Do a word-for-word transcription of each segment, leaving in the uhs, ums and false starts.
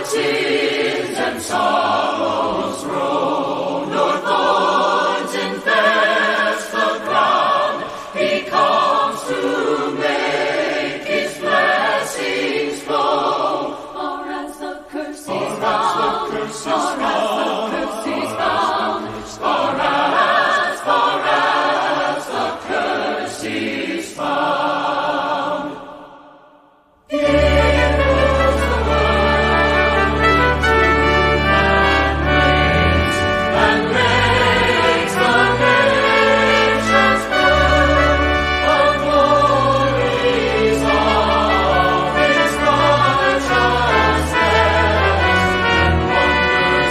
sins and sorrows roll, nor thorns infest the ground. He comes to make His blessings flow. For as the curse is found, for as the curse is found, for as, for as the curse is found. Here goes the world into and reigns, and makes the nations proud. The glories of His righteousness and wonders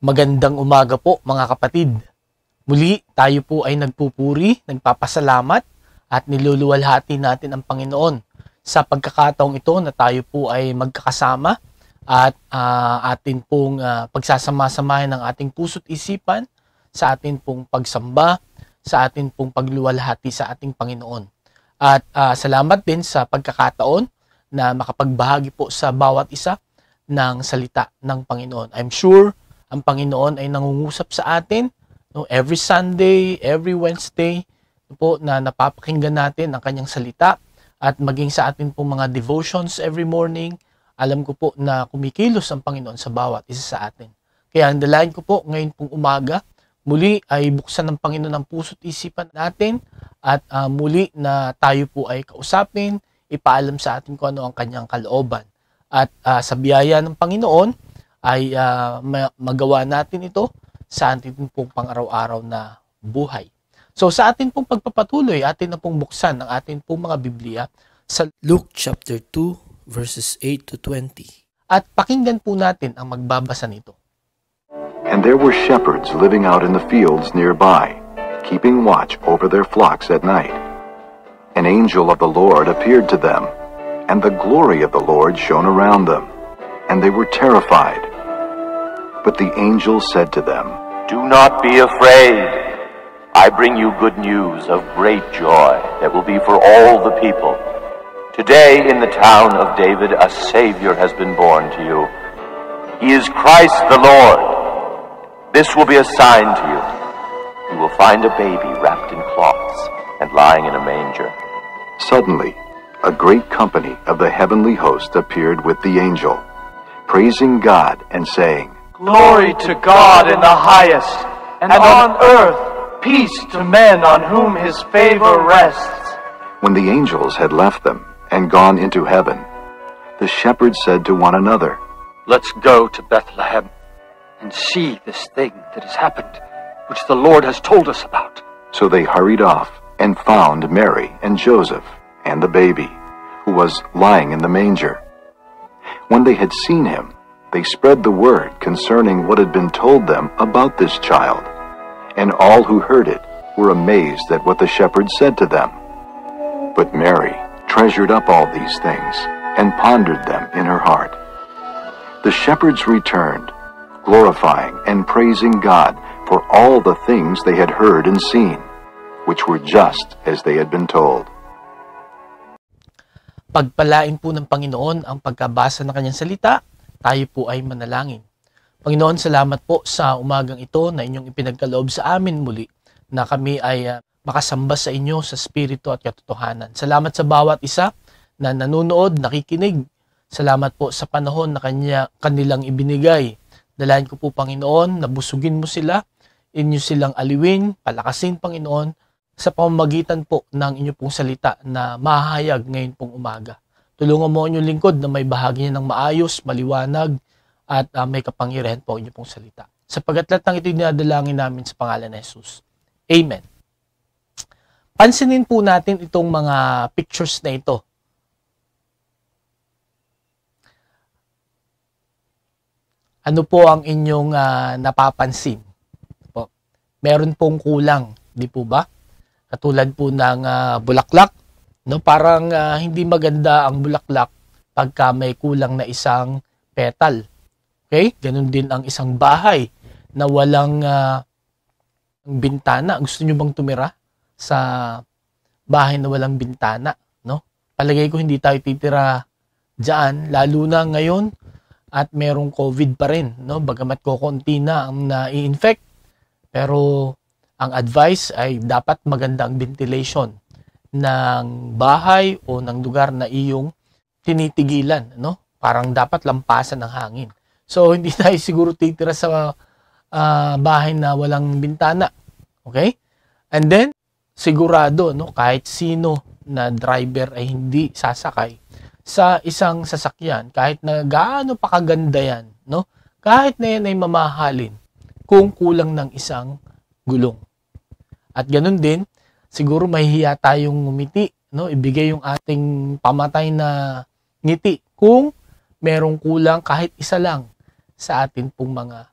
Magandang umaga po mga kapatid. Muli tayo po ay nagpupuri, nagpapasalamat at niluluwalhati natin ang Panginoon sa pagkakataong ito na tayo po ay magkakasama at uh, atin pong uh, pagsasama-samahin ng ating puso't isipan sa atin pong pagsamba, sa atin pong pagluwalhati sa ating Panginoon. At uh, salamat din sa pagkakataon na makapagbahagi po sa bawat isa ng salita ng Panginoon. I'm sure ang Panginoon ay nangungusap sa atin no, every Sunday, every Wednesday po na napapakinggan natin ang kanyang salita at maging sa atin po mga devotions every morning. Alam ko po na kumikilos ang Panginoon sa bawat isa sa atin. Kaya ang dalayan ko po ngayon pong umaga, muli ay buksan ng Panginoon ang puso't isipan natin at uh, muli na tayo po ay kausapin, ipaalam sa atin kung ano ang kanyang kalooban. At uh, sa biyaya ng Panginoon, ay uh, magawa natin ito sa atin pong pang-araw-araw na buhay. So sa atin pong pagpapatuloy, atin na pong buksan ang atin pong mga Biblia sa Luke chapter two verses eight to twenty. At pakinggan po natin ang magbabasa nito. And there were shepherds living out in the fields nearby, keeping watch over their flocks at night. An angel of the Lord appeared to them, and the glory of the Lord shone around them, and they were terrified. But the angel said to them, Do not be afraid. I bring you good news of great joy that will be for all the people. Today in the town of David a Savior has been born to you. He is Christ the Lord. This will be a sign to you. You will find a baby wrapped in cloths and lying in a manger. Suddenly, a great company of the heavenly host appeared with the angel, praising God and saying, Glory to God in the highest, and on earth peace to men on whom his favor rests. When the angels had left them and gone into heaven, the shepherds said to one another, Let's go to Bethlehem and see this thing that has happened, which the Lord has told us about. So they hurried off and found Mary and Joseph and the baby, who was lying in the manger. When they had seen him, they spread the word concerning what had been told them about this child, and all who heard it were amazed at what the shepherds said to them. But Mary treasured up all these things and pondered them in her heart. The shepherds returned, glorifying and praising God for all the things they had heard and seen, which were just as they had been told. Pagpalain po ng Panginoon ang pagkabasa ng kanyang salita, tayo po ay manalangin. Panginoon, salamat po sa umagang ito na inyong ipinagkaloob sa amin muli na kami ay uh, makasamba sa inyo sa spirito at katotohanan. Salamat sa bawat isa na nanonood, nakikinig. Salamat po sa panahon na kanya, kanilang ibinigay. Dalayan ko po, Panginoon, na busugin mo sila, inyo silang aliwin, palakasin, Panginoon, sa pamamagitan po ng inyo pong salita na mahayag ngayon pong umaga. Tulungan mo inyong lingkod na may bahagi niya ng maayos, maliwanag, at uh, may kapangyarihan po inyo pong salita. Sapagat lahat ng ito dinadalangin namin sa pangalan ni Jesus. Amen. Pansinin po natin itong mga pictures na ito. Ano po ang inyong uh, napapansin? Po, meron pong kulang, di po ba? Katulad po ng uh, bulaklak. No, parang uh, hindi maganda ang bulaklak pagka may kulang na isang petal. Okay? Ganun din ang isang bahay na walang uh, bintana. Gusto niyo bang tumira sa bahay na walang bintana? No? Palagay ko hindi tayo titira diyan, lalo na ngayon at merong COVID pa rin. No? Bagamat kokonti na ang na-infect. Pero ang advice ay dapat maganda ang ventilation ng bahay o ng lugar na iyong tinitigilan, no? Parang dapat lampasan ng hangin. So, hindi tayo siguro titira sa uh, bahay na walang bintana. Okay? And then, sigurado, no, kahit sino na driver ay hindi sasakay sa isang sasakyan, kahit na gaano pa kaganda yan, no? Kahit na yan ay mamahalin kung kulang ng isang gulong. At ganun din, siguro mahihiya tayong ngumiti, no? Ibigay yung ating pamatay na ngiti kung merong kulang kahit isa lang sa atin pong mga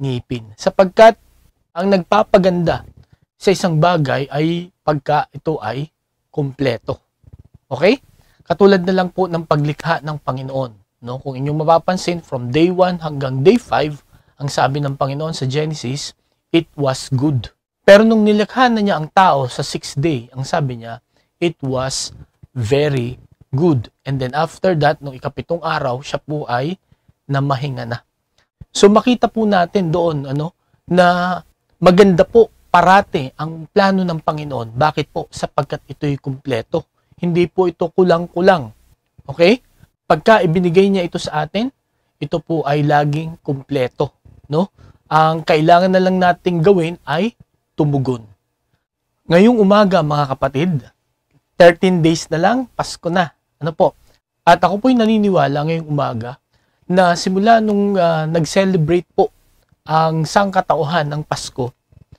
ngipin. Sapagkat ang nagpapaganda sa isang bagay ay pagka ito ay kumpleto. Okay? Katulad na lang po ng paglikha ng Panginoon. No? Kung inyong mapapansin, from day one hanggang day five, ang sabi ng Panginoon sa Genesis, it was good. Pero nung nilikha na niya ang tao sa sixth day, ang sabi niya, it was very good. And then after that, nung ikapitong araw, siya po ay namahinga na. So makita po natin doon ano, na maganda po parate ang plano ng Panginoon. Bakit po? Sapagkat ito'y kumpleto. Hindi po ito kulang-kulang. Okay? Pagka ibinigay niya ito sa atin, ito po ay laging kumpleto. No? Ang kailangan na lang nating gawin ay tumugon. Ngayong umaga mga kapatid, thirteen days na lang, Pasko na. Ano po? At ako po'y naniniwala ngayong umaga na simula nung uh, nag-celebrate po ang sangkatauhan ng Pasko,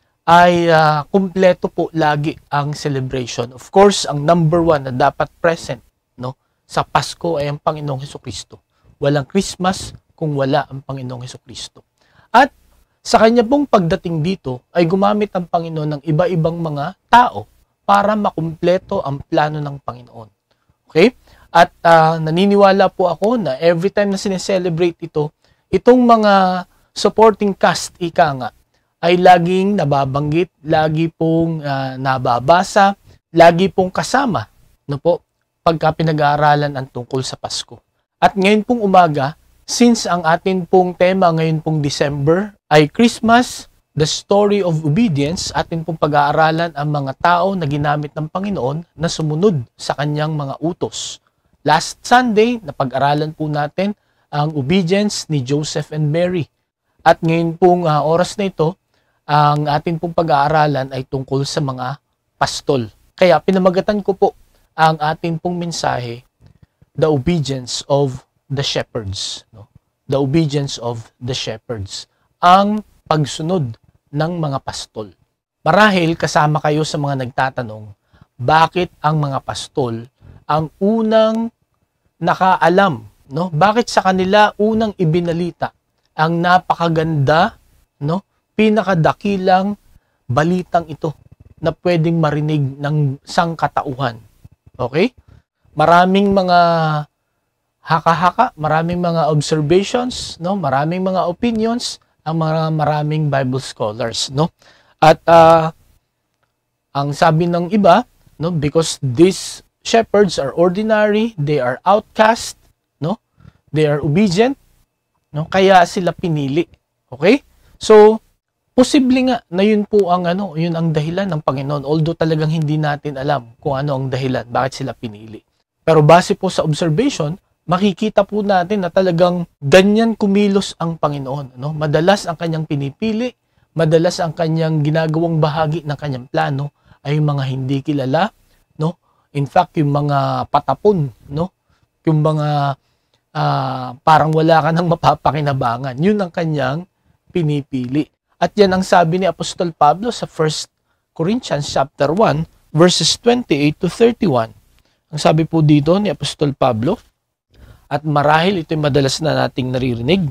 ay uh, kumpleto po lagi ang celebration. Of course, ang number one na dapat present no, sa Pasko ay ang Panginoong Hesukristo. Walang Christmas kung wala ang Panginoong Hesukristo. At sa kanya pong pagdating dito ay gumamit ang Panginoon ng iba-ibang mga tao para makumpleto ang plano ng Panginoon. Okay? At uh, naniniwala po ako na every time na sineselebrate ito, itong mga supporting cast, ika nga, ay laging nababanggit, lagi pong uh, nababasa, lagi pong kasama, no po, pagka pinag-aaralan ang tungkol sa Pasko. At ngayon pong umaga, since ang atin pong tema ngayon pong December ay Christmas, the story of obedience, atin pong pag-aaralan ang mga tao na ginamit ng Panginoon na sumunod sa kanyang mga utos. Last Sunday, napag-aralan po natin ang obedience ni Joseph and Mary. At ngayon pong uh, oras na ito, ang atin pong pag-aaralan ay tungkol sa mga pastol. Kaya pinamagatan ko po ang atin pong mensahe, the obedience of the shepherds. No? The obedience of the shepherds. Ang pagsunod ng mga pastol. Marahil kasama kayo sa mga nagtatanong, bakit ang mga pastol ang unang nakaalam? No? Bakit sa kanila unang ibinalita ang napakaganda, no? Pinakadakilang balitang ito na pwedeng marinig ng sangkatauhan. Okay? Maraming mga haka-haka, maraming mga observations, no? Maraming mga opinions ang mga maraming Bible scholars, no? At uh, ang sabi ng iba, no, because these shepherds are ordinary, they are outcast, no? They are obedient, no? Kaya sila pinili. Okay? So, posible nga na yun po ang ano, yun ang dahilan ng Panginoon, although talagang hindi natin alam kung ano ang dahilan, bakit sila pinili. Pero base po sa observation, makikita po natin na talagang ganyan kumilos ang Panginoon. No? Madalas ang kanyang pinipili, madalas ang kanyang ginagawang bahagi ng kanyang plano ay yung mga hindi kilala. No? In fact, yung mga patapon, no? Yung mga uh, parang wala ka nang mapapakinabangan, yun ang kanyang pinipili. At yan ang sabi ni Apostol Pablo sa First Corinthians chapter one, verses twenty-eight to thirty-one. Ang sabi po dito ni Apostol Pablo, at marahil ito'y madalas na nating naririnig.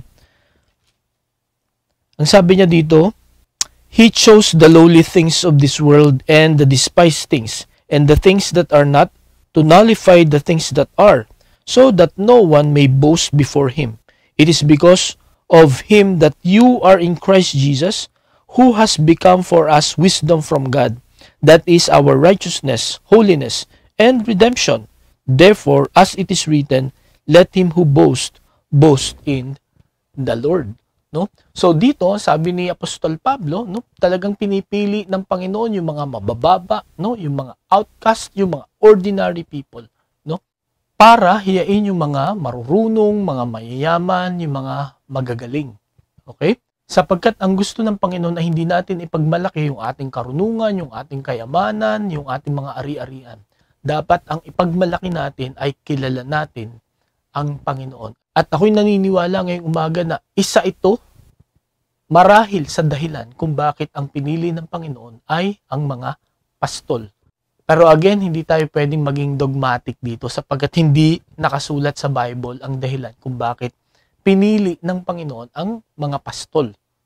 Ang sabi niya dito, He chose the lowly things of this world and the despised things, and the things that are not, to nullify the things that are, so that no one may boast before Him. It is because of Him that you are in Christ Jesus, who has become for us wisdom from God. That is our righteousness, holiness, and redemption. Therefore, as it is written, let him who boast, boast in the Lord. No? So dito, sabi ni Apostol Pablo, no, talagang pinipili ng Panginoon yung mga mabababa, no, yung mga outcast, yung mga ordinary people, no, para hiyain yung mga marurunong, mga mayayaman, yung mga magagaling. Okay? Sapagkat ang gusto ng Panginoon ay hindi natin ipagmalaki yung ating karunungan, yung ating kayamanan, yung ating mga ari-arian. Dapat ang ipagmalaki natin ay kilala natin ang Panginoon. At ako'y naniniwala ngayong umaga na isa ito marahil sa dahilan kung bakit ang pinili ng Panginoon ay ang mga pastol. Pero again, hindi tayo pwedeng maging dogmatic dito sapagkat hindi nakasulat sa Bible ang dahilan kung bakit pinili ng Panginoon ang mga pastol.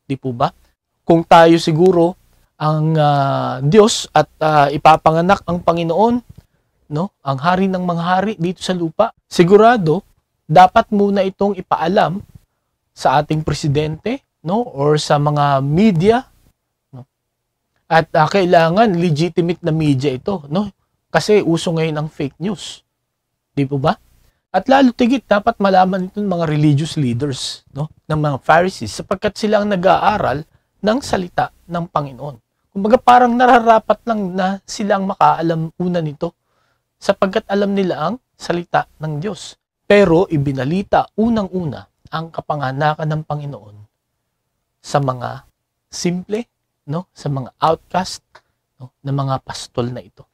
Di po ba? Kung tayo siguro ang uh, Diyos at uh, ipapanganak ang Panginoon, no, ang hari ng mga hari dito sa lupa, sigurado dapat muna itong ipaalam sa ating presidente, no, or sa mga media, no. At uh, kailangan legitimate na media ito, no, kasi uso ngayon ang fake news. Di po ba? At lalo tigit dapat malaman ito ng mga religious leaders, no, ng mga Pharisees, sapagkat sila ang nag-aaral ng salita ng Panginoon. Kumbaga parang nararapat lang na silang makaalam una nito sapagkat alam nila ang salita ng Diyos. Pero ibinalita unang-una ang kapanganakan ng Panginoon sa mga simple, no, sa mga outcast, no, na mga pastol na ito.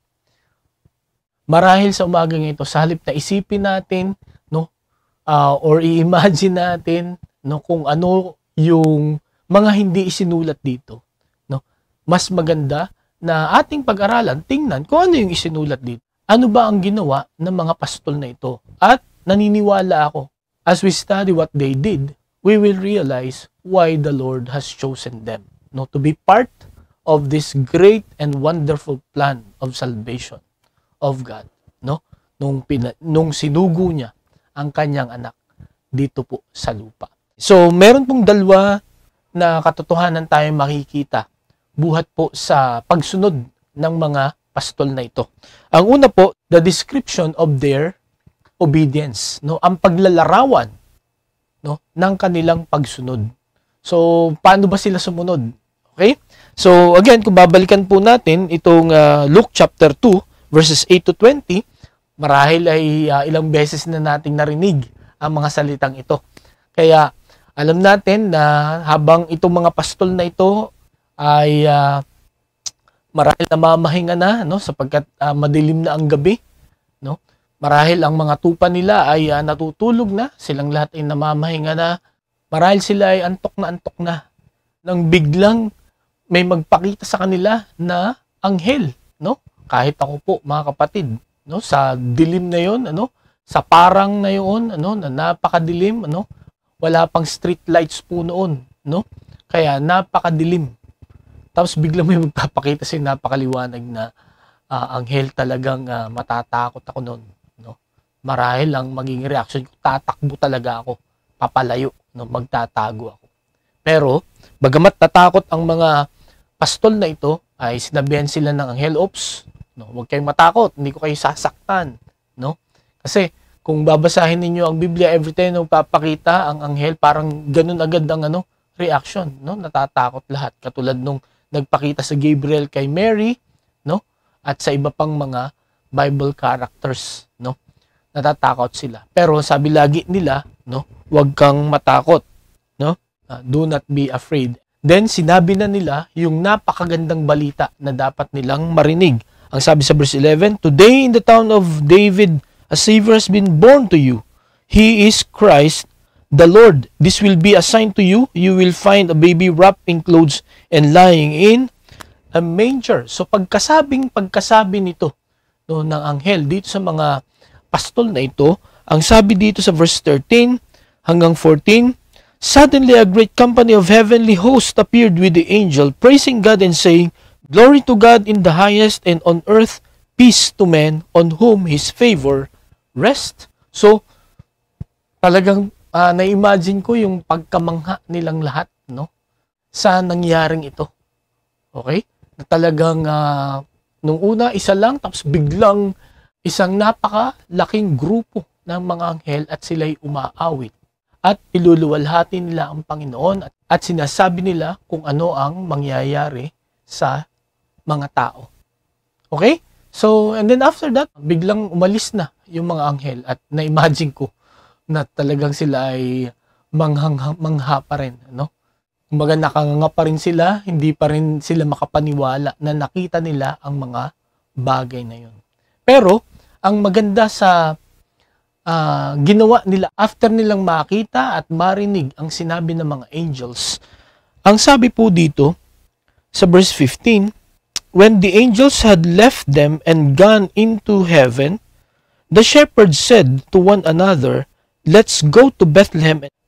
Marahil sa umagang ito, sa halip na isipin natin, no, uh, or i-imagine natin, no, kung ano yung mga hindi isinulat dito, no, mas maganda na ating pag-aralan, tingnan kung ano yung isinulat dito. Ano ba ang ginawa ng mga pastol na ito? At naniniwala ako, as we study what they did, we will realize why the Lord has chosen them, no, to be part of this great and wonderful plan of salvation of God, no? Nung, pina, nung sinugo niya ang kanyang anak dito po sa lupa. So, meron pong dalawa na katotohanan tayong makikita buhat po sa pagsunod ng mga pastol na ito. Ang una po, the description of their obedience, no, ang paglalarawan, no, ng kanilang pagsunod. So, paano ba sila sumunod? Okay? So, again, kung babalikan po natin itong uh, Luke chapter two, verses eight to twenty, marahil ay uh, ilang beses na nating narinig ang mga salitang ito. Kaya, alam natin na habang itong mga pastol na ito ay uh, marahil namamahinga na, no, sapagkat uh, madilim na ang gabi, no? Marahil ang mga tupa nila ay uh, natutulog na, silang lahat ay namamahinga na. Marahil sila ay antok na antok na. Nang biglang may magpakita sa kanila na anghel, no? Kahit ako po, mga kapatid, no, sa dilim na 'yon, ano, sa parang na 'yon, ano, na napakadilim, ano, wala pang street lights po noon, no? Kaya napakadilim. Tapos biglang may magpapakita sa napakaliwanag na uh, anghel, talagang uh, matatakot ako noon, no? Marahil ang maging reaction ko, tatakbo talaga ako, papalayo, no, magtatago ako. Pero bagamat natakot ang mga pastol na ito, ay sinabihan sila ng anghel, "Oops, no, huwag kayong matakot, hindi ko kayo sasaktan," no? Kasi kung babasahin ninyo ang Biblia, every time na papakita ang anghel, parang ganun agad ang ano, reaction, no? Natatakot lahat. Katulad nung nagpakita sa Gabriel kay Mary, no? At sa iba pang mga Bible characters, no? Natatakot sila. Pero sabi lagi nila, no, huwag kang matakot, no? Uh, do not be afraid. Then sinabi na nila yung napakagandang balita na dapat nilang marinig. Ang sabi sa verse eleven, "Today in the town of David, a Savior has been born to you. He is Christ the Lord. This will be a sign to you. You will find a baby wrapped in clothes and lying in a manger." So pagkasabing pagkasabi nito, no, ng anghel dito sa mga pastol na ito, ang sabi dito sa verse thirteen hanggang fourteen, "Suddenly a great company of heavenly hosts appeared with the angel, praising God and saying, 'Glory to God in the highest, and on earth peace to men on whom His favor rest.'" So talagang uh, na-imagine ko yung pagkamangha nilang lahat, no, sa nangyaring ito. Okay? Na talagang uh, nung una isa lang, tapos biglang isang napakalaking grupo ng mga anghel at sila'y umaawit. At iluluwalhati nila ang Panginoon at, at sinasabi nila kung ano ang mangyayari sa mga tao. Okay? So, and then after that, biglang umalis na yung mga anghel at na-imagine ko na talagang sila ay manghang, mangha pa rin, no? Kumbaga nakanganga pa rin sila, hindi pa rin sila makapaniwala na nakita nila ang mga bagay na yun. Pero, ang maganda sa uh, ginawa nila after nilang makita at marinig ang sinabi ng mga angels, ang sabi po dito sa verse fifteen, "When the angels had left them and gone into heaven, the shepherds said to one another, 'Let's go to Bethlehem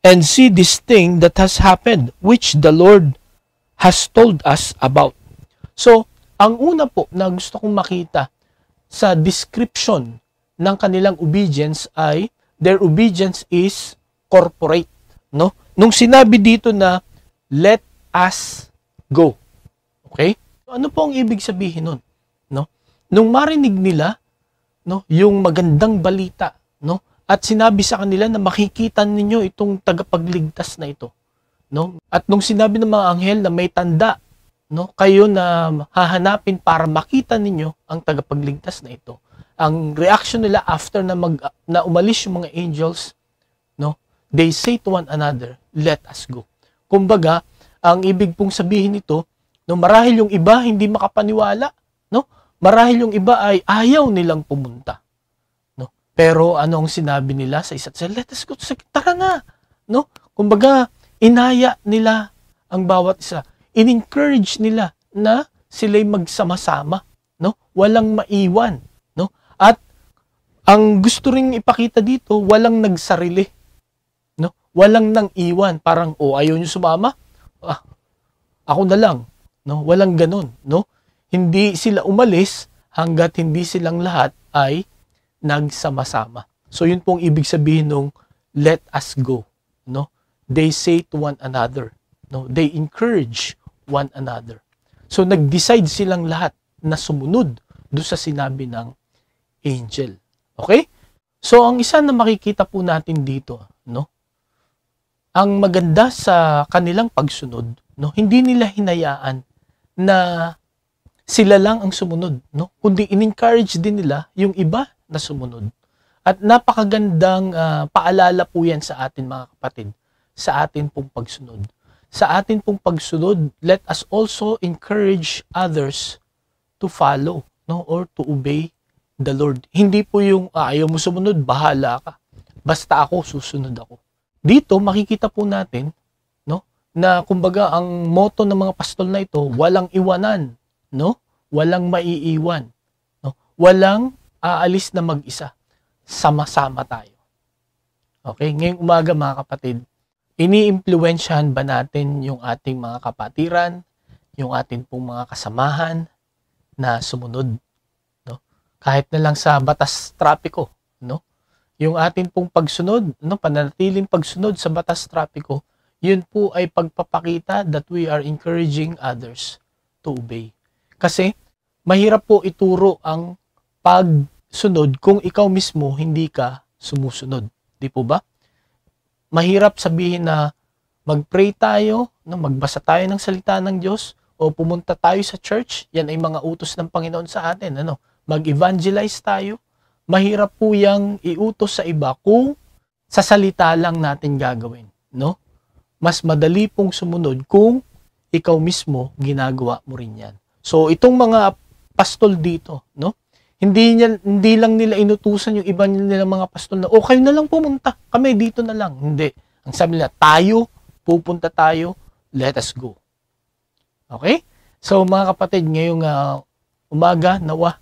and see this thing that has happened, which the Lord has told us about. So, ang una po na gusto kong makita sa description ng kanilang obedience ay their obedience is corporate, no? Nung sinabi dito na let us go. Okay? Ano po ang ibig sabihin nun, no? Nung marinig nila, no, yung magandang balita, no? At sinabi sa kanila na makikita ninyo itong tagapagligtas na ito, no? At nung sinabi ng mga anghel na may tanda, no, kayo na hahanapin para makita ninyo ang tagapagligtas na ito. Ang reaction nila after na mag na umalis yung mga angels, no, they say to one another, let us go. Kumbaga, ang ibig pong sabihin nito, no, marahil yung iba hindi makapaniwala, no? Marahil yung iba ay ayaw nilang pumunta, no? Pero ano ang sinabi nila sa isa't isa? Let us go. Tara na, no? Kumbaga, inaya nila ang bawat isa. In-encourage nila na sila'y magsama-sama, no? Walang maiwan, no? At ang gusto ring ipakita dito, walang nagsarili, no? Walang nang iwan, parang oh, ayaw niyo sumama? Ah, ako na lang, no? Walang ganun, no? Hindi sila umalis hangga't hindi silang lahat ay nagsama-sama. So yun pong ibig sabihin nung let us go, no? They say to one another, no? They encourage one another. So nag-decide silang lahat na sumunod doon sa sinabi ng angel. Okay? So ang isa na makikita po natin dito, no? Ang maganda sa kanilang pagsunod, no? Hindi nila hinayaan na sila lang ang sumunod, no? Kundi in-encourage din nila yung iba na sumunod. At napakagandang uh, paalala po yan sa atin mga kapatid, sa atin pong pagsunod. Sa atin pong pagsunod, let us also encourage others to follow, no, or to obey the Lord. Hindi po yung ah, ayaw mo sumunod, bahala ka. Basta ako, susunod ako. Dito, makikita po natin, no, na kumbaga ang motto ng mga pastol na ito, walang iwanan, no? Walang maiiwan, no? Walang aalis na mag-isa. Sama-sama tayo. Okay? Ngayong umaga mga kapatid, ini-impluwensyahan ba natin yung ating mga kapatiran, yung ating pong mga kasamahan na sumunod, no? Kahit na lang sa batas trapiko, no? Yung ating pong pagsunod, no, pananatiling pagsunod sa batas trapiko, yun po ay pagpapakita that we are encouraging others to obey. Kasi mahirap po ituro ang pagsunod kung ikaw mismo hindi ka sumusunod. Di po ba? Mahirap sabihin na mag-pray tayo, no, magbasa tayo ng salita ng Diyos, o pumunta tayo sa church, yan ay mga utos ng Panginoon sa atin. Ano? Mag-evangelize tayo. Mahirap po yang iutos sa iba kung sa salita lang natin gagawin. No? Mas madali pong sumunod kung ikaw mismo ginagawa mo rin yan. So itong mga pastol dito, no? Hindi, niya, hindi lang nila inutusan yung iba nila mga pastol na, oh, kayo na lang pumunta. Kami dito na lang. Hindi. Ang sabi nila, tayo, pupunta tayo, let us go. Okay? So, mga kapatid, ngayong uh, umaga, nawa,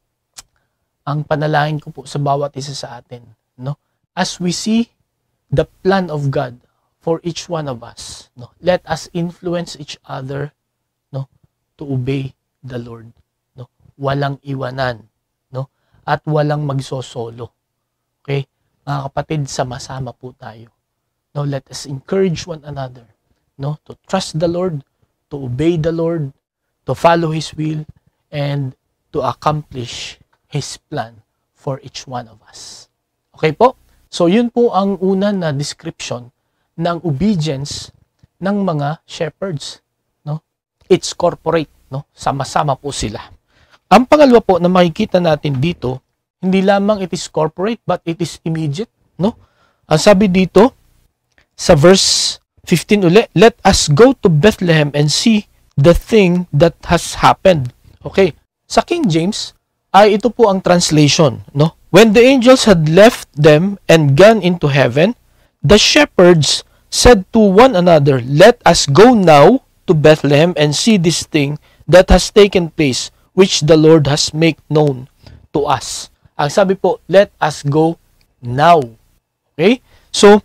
ang panalangin ko po sa bawat isa sa atin, no? As we see the plan of God for each one of us, no? Let us influence each other, no? To obey the Lord, no? Walang iwanan, no? At walang magsosolo. Okay? Mga kapatid, sama-sama po tayo. No, let us encourage one another, no, to trust the Lord, to obey the Lord, to follow His will, and to accomplish His plan for each one of us. Okay po? So yun po ang una na description ng obedience ng mga shepherds, no? It's corporate, no? Sama-sama po sila. Ang pangalawa po na makikita natin dito, hindi lamang it is corporate, but it is immediate, no? Ang sabi dito, sa verse fifteen uli, let us go to Bethlehem and see the thing that has happened. Okay. Sa King James, ay ito po ang translation, no? When the angels had left them and gone into heaven, the shepherds said to one another, let us go now to Bethlehem and see this thing that has taken place, which the Lord has made known to us. Ang sabi po, let us go now. Okay? So,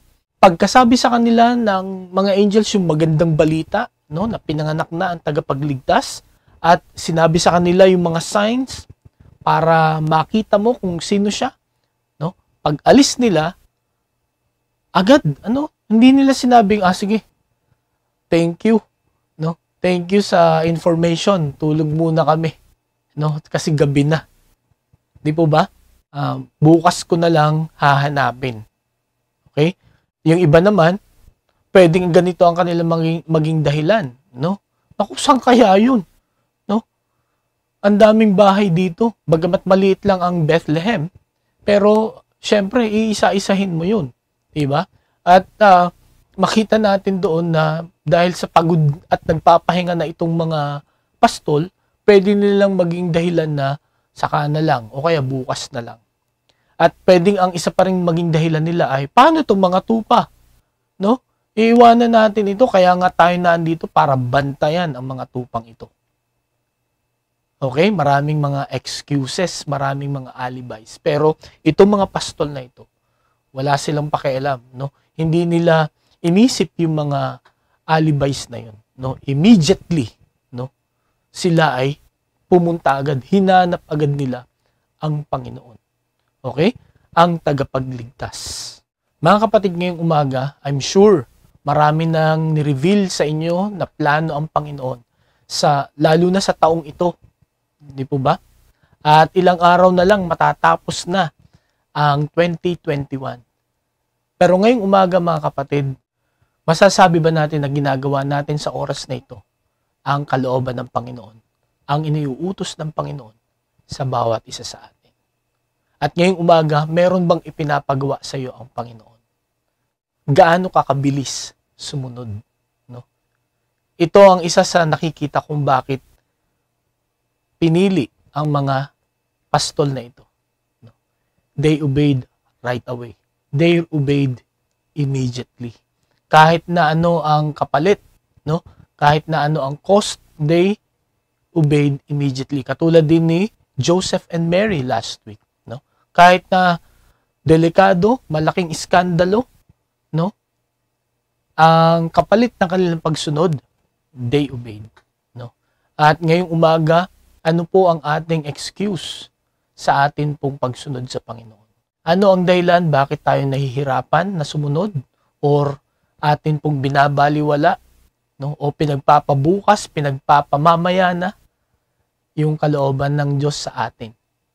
pagkasabi sa kanila ng mga angels yung magandang balita, no, na pinanganak na ang tagapagligtas, at sinabi sa kanila yung mga signs para makita mo kung sino siya, no? Pag alis nila, agad, ano, hindi nila sinabing, ah, sige, thank you, no? Thank you sa information, tulog muna kami, no? Kasi gabi na. Di po ba? Uh, bukas ko na lang hahanapin. Okay? Yung iba naman, pwedeng ganito ang kanilang maging, maging dahilan, no? Naku, saan kaya yun? No? Ang daming bahay dito, bagamat maliit lang ang Bethlehem, pero syempre iisa-isahin mo yun, di ba? At uh, makita natin doon na dahil sa pagod at nagpapahinga na itong mga pastol, pwede nilang maging dahilan na saka na lang o kaya bukas na lang. At pwedeng ang isa pa ring maging dahilan nila ay paano itong mga tupa, no? Iiwanan natin ito, kaya nga tayo naandito para bantayan ang mga tupang ito. Okay, maraming mga excuses, maraming mga alibis. Pero itong mga pastol na ito, wala silang pakialam, no? Hindi nila inisip yung mga alibis na yun, no? Immediately, no? Sila ay pumunta agad, hinanap agad nila ang Panginoon. Okay? Ang tagapagligtas. Mga kapatid, ngayong umaga, I'm sure marami nang ni-reveal sa inyo na plano ang Panginoon, sa, lalo na sa taong ito. Di po ba? At ilang araw na lang matatapos na ang twenty twenty-one. Pero ngayong umaga, mga kapatid, masasabi ba natin na ginagawa natin sa oras na ito ang kalooban ng Panginoon, ang iniuutos ng Panginoon sa bawat isa sa atin? At ngayong umaga, meron bang ipinapagawa sa iyo ang Panginoon? Gaano ka kabilis sumunod? No? Ito ang isa sa nakikita kung bakit pinili ang mga pastol na ito. No? They obeyed right away. They obeyed immediately. Kahit na ano ang kapalit, no? Kahit na ano ang cost, they obeyed immediately. Katulad din ni Joseph and Mary last week, no? Kahit na delikado, malaking iskandalo, no? Ang kapalit ng kanilang pagsunod, they obeyed, no? At ngayong umaga, ano po ang ating excuse sa atin pong pagsunod sa Panginoon? Ano ang dahilan bakit tayo nahihirapan na sumunod or atin pong binabaliwala, no? O pinagpapabukas, pinagpapamamaya na yung kalooban ng Diyos sa atin?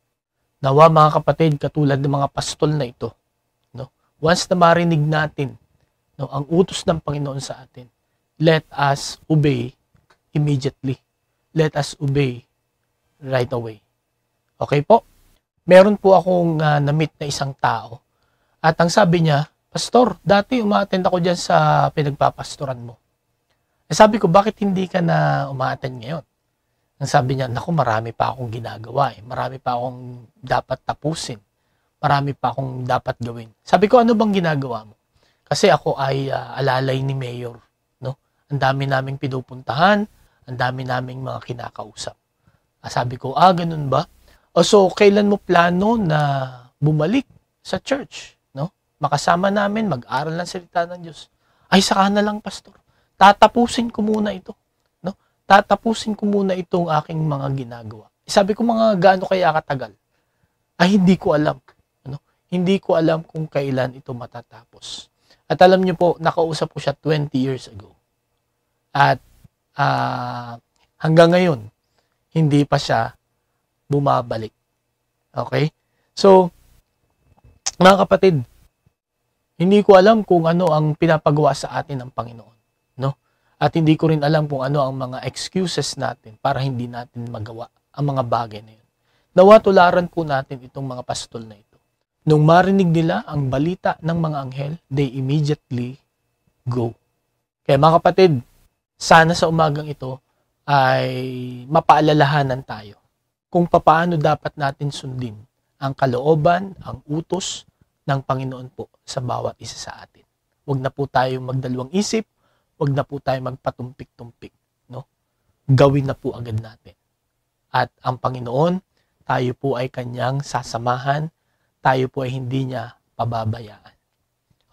Nawa mga kapatid, katulad ng mga pastol na ito, no? Once na marinig natin, no, ang utos ng Panginoon sa atin, let us obey immediately. Let us obey right away. Okay po? Meron po akong uh, na-meet na isang tao. At ang sabi niya, Pastor, dati umaattend ako dyan sa pinagpapastoran mo. Eh, sabi ko, bakit hindi ka na umaattend ngayon? Ang sabi niya, naku, marami pa akong ginagawa eh. Marami pa akong dapat tapusin. Marami pa akong dapat gawin. Sabi ko, ano bang ginagawa mo? Kasi ako ay uh, alalay ni Mayor. No? Ang dami naming pinupuntahan, ang dami naming mga kinakausap. Ah, sabi ko, ah, ganun ba? O so, kailan mo plano na bumalik sa church? No? Makasama namin, mag-aral ng salita ng Diyos. Ay, saka na lang, Pastor. Tatapusin ko muna ito. No? Tatapusin ko muna itong aking mga ginagawa. Sabi ko, mga gaano kaya katagal? Ay, hindi ko alam. Ano? Hindi ko alam kung kailan ito matatapos. At alam niyo po, nakausap ko siya twenty years ago. At uh, hanggang ngayon, hindi pa siya bumabalik. Okay? So, mga kapatid, hindi ko alam kung ano ang pinapagawa sa atin ng Panginoon. No? At hindi ko rin alam kung ano ang mga excuses natin para hindi natin magawa ang mga bagay na yun. Nawa tularan po natin itong mga pastol na ito. Nung marinig nila ang balita ng mga anghel, they immediately go. Kaya mga kapatid, sana sa umagang ito ay mapaalalahanan tayo kung papaano dapat natin sundin ang kalooban, ang utos ng Panginoon po sa bawat isa sa atin. Huwag na po tayong magdalawang isip, huwag na po tayong magpatumpik-tumpik. No? Gawin na po agad natin. At ang Panginoon, tayo po ay kanyang sasamahan, tayo po ay hindi niya pababayaan.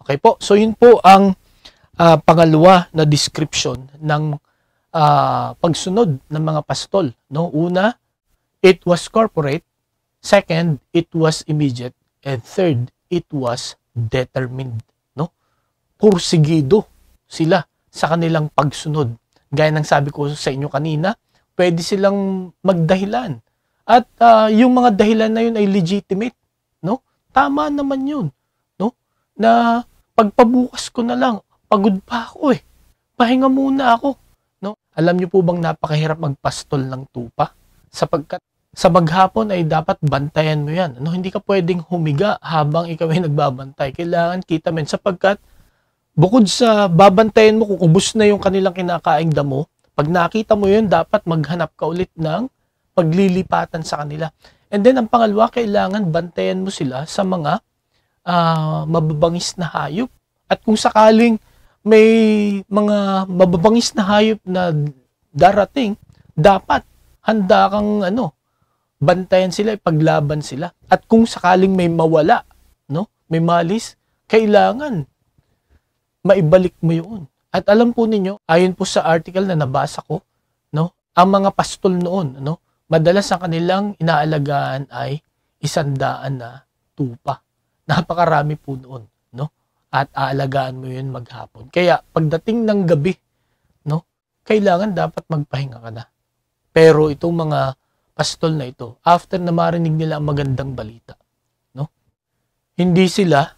Okay po? So yun po ang uh, pangalawa na description ng uh, pagsunod ng mga pastol. No? Una, it was corporate. Second, it was immediate. And third, it was determined. No? Pursigido sila sa kanilang pagsunod. Gaya ng sabi ko sa inyo kanina, pwede silang magdahilan. At uh, yung mga dahilan na yun ay legitimate. No? Tama naman yun. No? Na pagpabukas ko na lang, pagod pa ako eh. Pahinga muna ako. No? Alam niyo po bang napakahirap magpastol ng tupa? Sapagkat sa maghapon ay dapat bantayan mo yan. No? Hindi ka pwedeng humiga habang ikaw ay nagbabantay. Kailangan kita men sapagkat bukod sa babantayan mo kung ubos na yung kanilang kinakaing damo, pag nakita mo yun, dapat maghanap ka ulit ng paglilipatan sa kanila. And then, ang pangalawa, kailangan bantayan mo sila sa mga uh, mababangis na hayop. At kung sakaling may mga mababangis na hayop na darating, dapat handa kang ano, bantayan sila, ipaglaban sila. At kung sakaling may mawala, no, may malis, kailangan maibalik mo yun. At alam po ninyo, ayon po sa article na nabasa ko, no, ang mga pastol noon, no, madalas ang kanilang inaalagaan ay isandaan na tupa. Napakarami po noon, no? At aalagaan mo yun maghapon. Kaya pagdating ng gabi, no, kailangan dapat magpahinga ka na. Pero itong mga pastol na ito, after na marinig nila ang magandang balita, no, hindi sila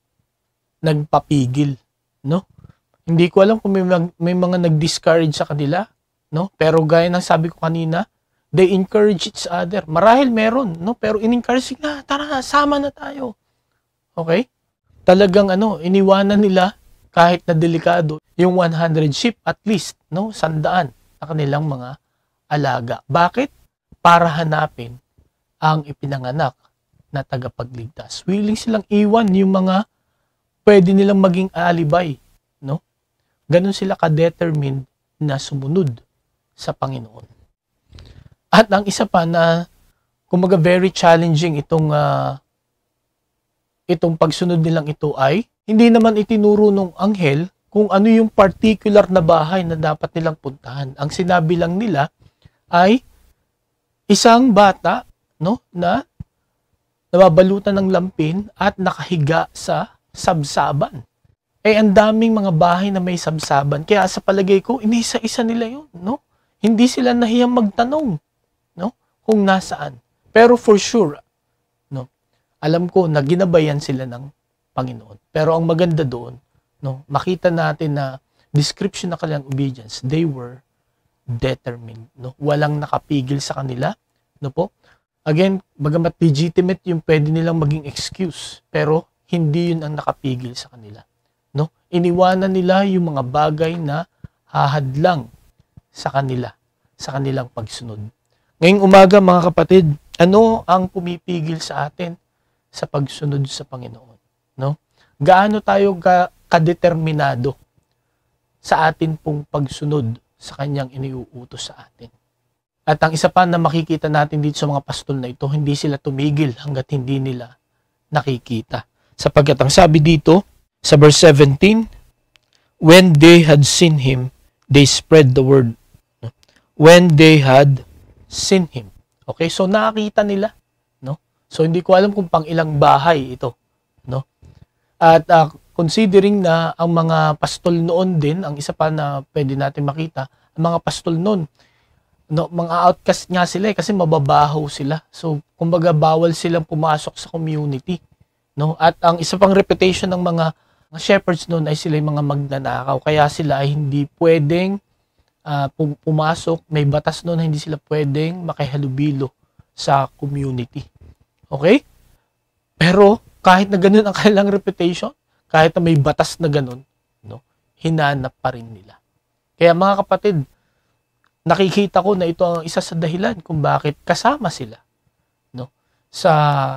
nagpapigil, no? Hindi ko alam kung may, may mga nag-discourage sa kanila, no? Pero gaya ng sabi ko kanina, they encourage each other. Marahil meron, no? Pero in-encourage na, tara, sama na tayo. Okay? Talagang ano, iniwanan nila kahit na delikado yung one hundred sheep at least, no? Sandaan na kanilang mga alaga. Bakit? Para hanapin ang ipinanganak na tagapagligtas. Willing silang iwan yung mga pwede nilang maging alibay, no? Ganun sila ka-determined na sumunod sa Panginoon. At ang isa pa na kumaga very challenging itong uh, itong pagsunod nilang ito ay hindi naman itinuro ng anghel kung ano yung particular na bahay na dapat nilang puntahan. Ang sinabi lang nila ay isang bata, no, na nababalutan ng lampin at nakahiga sa sabsaban. Eh, ang daming mga bahay na may sabsaban. Kaya sa palagay ko, inisa-isa nila yun, no? Hindi sila nahiyang magtanong, no, kung nasaan. Pero for sure, no, alam ko na ginabayan sila ng Panginoon. Pero ang maganda doon, no, makita natin na description na kanilang obedience, they were determined, no? Walang nakapigil sa kanila, no po? Again, bagamat legitimate yung pwede nilang maging excuse, pero hindi yun ang nakapigil sa kanila, no? Iniwanan nila yung mga bagay na hahadlang sa kanila, sa kanilang pagsunod. Ngayong umaga, mga kapatid, ano ang pumipigil sa atin sa pagsunod sa Panginoon, no? Gaano tayo ka kadeterminado sa atin pong pagsunod sa kanyang iniuutos sa atin? At ang isa pa na makikita natin dito sa mga pastol na ito, hindi sila tumigil hanggat hindi nila nakikita. Sapagkat ang sabi dito sa verse seventeen, when they had seen him, they spread the word. When they had seen him. Okay, so nakita nila, no? So hindi ko alam kung pang ilang bahay ito, no? At uh, considering na ang mga pastol noon din, ang isa pa na pwede natin makita, ang mga pastol noon, no, mga outcast nga sila eh, kasi mababaho sila. So kumbaga bawal silang pumasok sa community, no? At ang isa pang reputation ng mga, mga shepherds noon ay sila yung mga magnanakaw. Kaya sila ay hindi pwedeng uh, pumasok. May batas noon na hindi sila pwedeng makihalubilo sa community. Okay? Pero kahit na ganun ang kanilang reputation, kahit na may batas na ganun, no, hinanap pa rin nila. Kaya mga kapatid, nakikita ko na ito ang isa sa dahilan kung bakit kasama sila, no, sa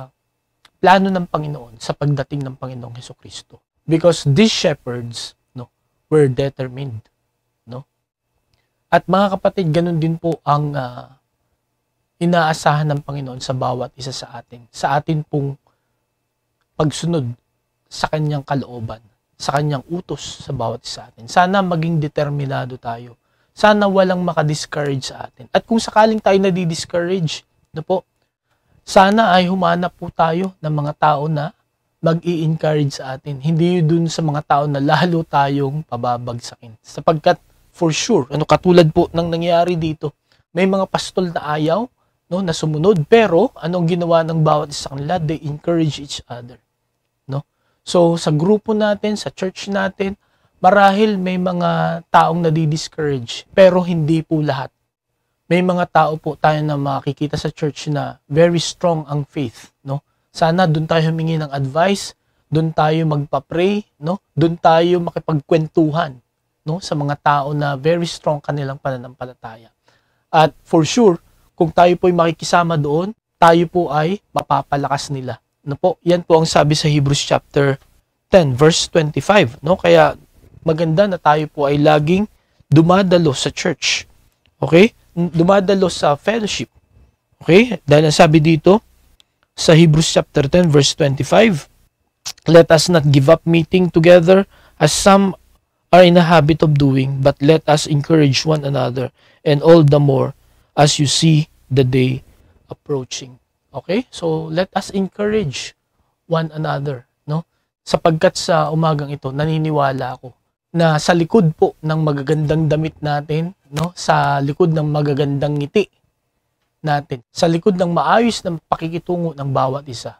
plano ng Panginoon, sa pagdating ng Panginoong Hesukristo. Because these shepherds, no, were determined, no. At mga kapatid, ganun din po ang uh, inaasahan ng Panginoon sa bawat isa sa atin, sa atin pong pagsunod sa kanyang kalooban, sa kanyang utos sa bawat isa atin. Sana maging determinado tayo. Sana walang makadiscourage sa atin. At kung sakaling tayo nadi-discourage, no po, sana ay humanap po tayo ng mga tao na mag-i-encourage sa atin. Hindi dun sa mga tao na lalo tayong pababagsakin. Sapagkat, for sure, ano katulad po ng nangyari dito, may mga pastol na ayaw, no, na sumunod, pero anong ginawa ng bawat isa kanila? They encourage each other. No? So, sa grupo natin, sa church natin, marahil may mga taong nadi-discourage, pero hindi po lahat. May mga tao po tayo na makikita sa church na very strong ang faith, no? Sana doon tayo humingi ng advice, doon tayo magpa-pray, no? Doon tayo makipagkwentuhan, no, sa mga tao na very strong kanilang pananampalataya. At for sure, kung tayo po ay makikisama doon, tayo po ay mapapalakas nila. No po? Yan po ang sabi sa Hebrews chapter ten verse twenty-five, no? Kaya maganda na tayo po ay laging dumadalo sa church. Okay? Dumadalo sa fellowship. Okay? Dahil ang sabi dito sa Hebrews chapter ten verse twenty-five, let us not give up meeting together as some are in a habit of doing, but let us encourage one another, and all the more as you see the day approaching. Okay? So, let us encourage one another, no? Sapagkat sa umagang ito, naniniwala ako na sa likod po ng magagandang damit natin, no? Sa likod ng magagandang ngiti natin, sa likod ng maayos ng pakikitungo ng bawat isa,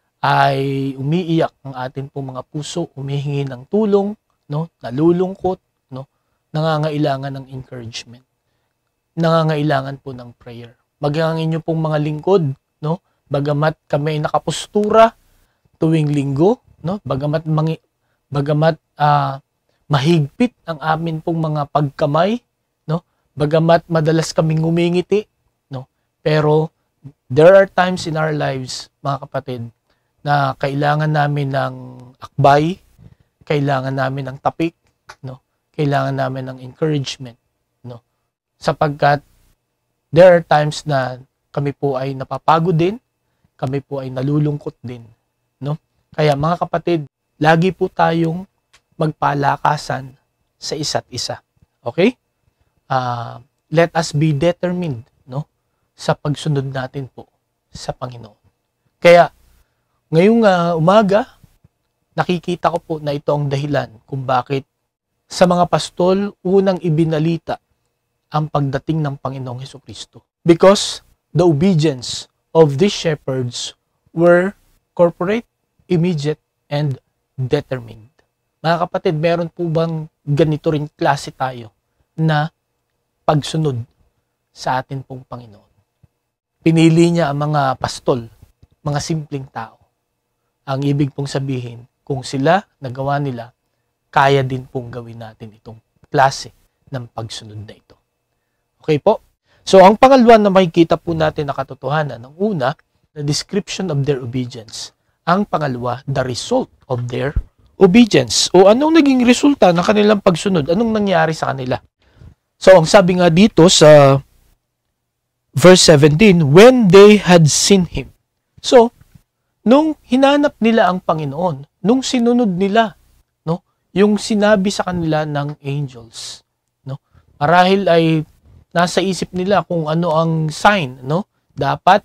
ay umiiyak ang atin po mga puso, humihingi ng tulong, no? Nalulungkot, no? Nangangailangan ng encouragement. Nangangailangan po ng prayer. Maging inyo pong mga lingkod, no? Bagamat kami nakapustura tuwing linggo, no? Bagamat mangi, bagamat uh, mahigpit ang amin pong mga pagkamay, no? Bagamat madalas kaming ngumingiti, no? Pero there are times in our lives, mga kapatid, na kailangan namin ng akbay, kailangan namin ng tapik, no? Kailangan namin ng encouragement, no? Sapagkat there are times na kami po ay napapagod din, kami po ay nalulungkot din, no? Kaya mga kapatid, lagi po tayong magpalakasan sa isa't isa. Okay? Uh, let us be determined, no? Sa pagsunod natin po sa Panginoon. Kaya ngayong uh, umaga, nakikita ko po na ito ang dahilan kung bakit sa mga pastol unang ibinalita ang pagdating ng Panginoong Hesukristo. Because the obedience of these shepherds were corporate, immediate, and determined. Mga kapatid, meron po bang ganito rin klase tayo na pagsunod sa atin pong Panginoon? Pinili niya ang mga pastol, mga simpleng tao. Ang ibig pong sabihin, kung sila nagawa nila, kaya din pong gawin natin itong klase ng pagsunod na ito. Okay po? So, ang pangalawa na makikita po natin na katotohanan, ang una, the description of their obedience. Ang pangalawa, the result of their obedience. O anong naging resulta ng kanilang pagsunod? Anong nangyari sa kanila? So, ang sabi nga dito sa verse seventeen, when they had seen Him. So, nung hinanap nila ang Panginoon, nung sinunod nila, no, yung sinabi sa kanila ng angels, no, marahil ay nasa isip nila kung ano ang sign, no, dapat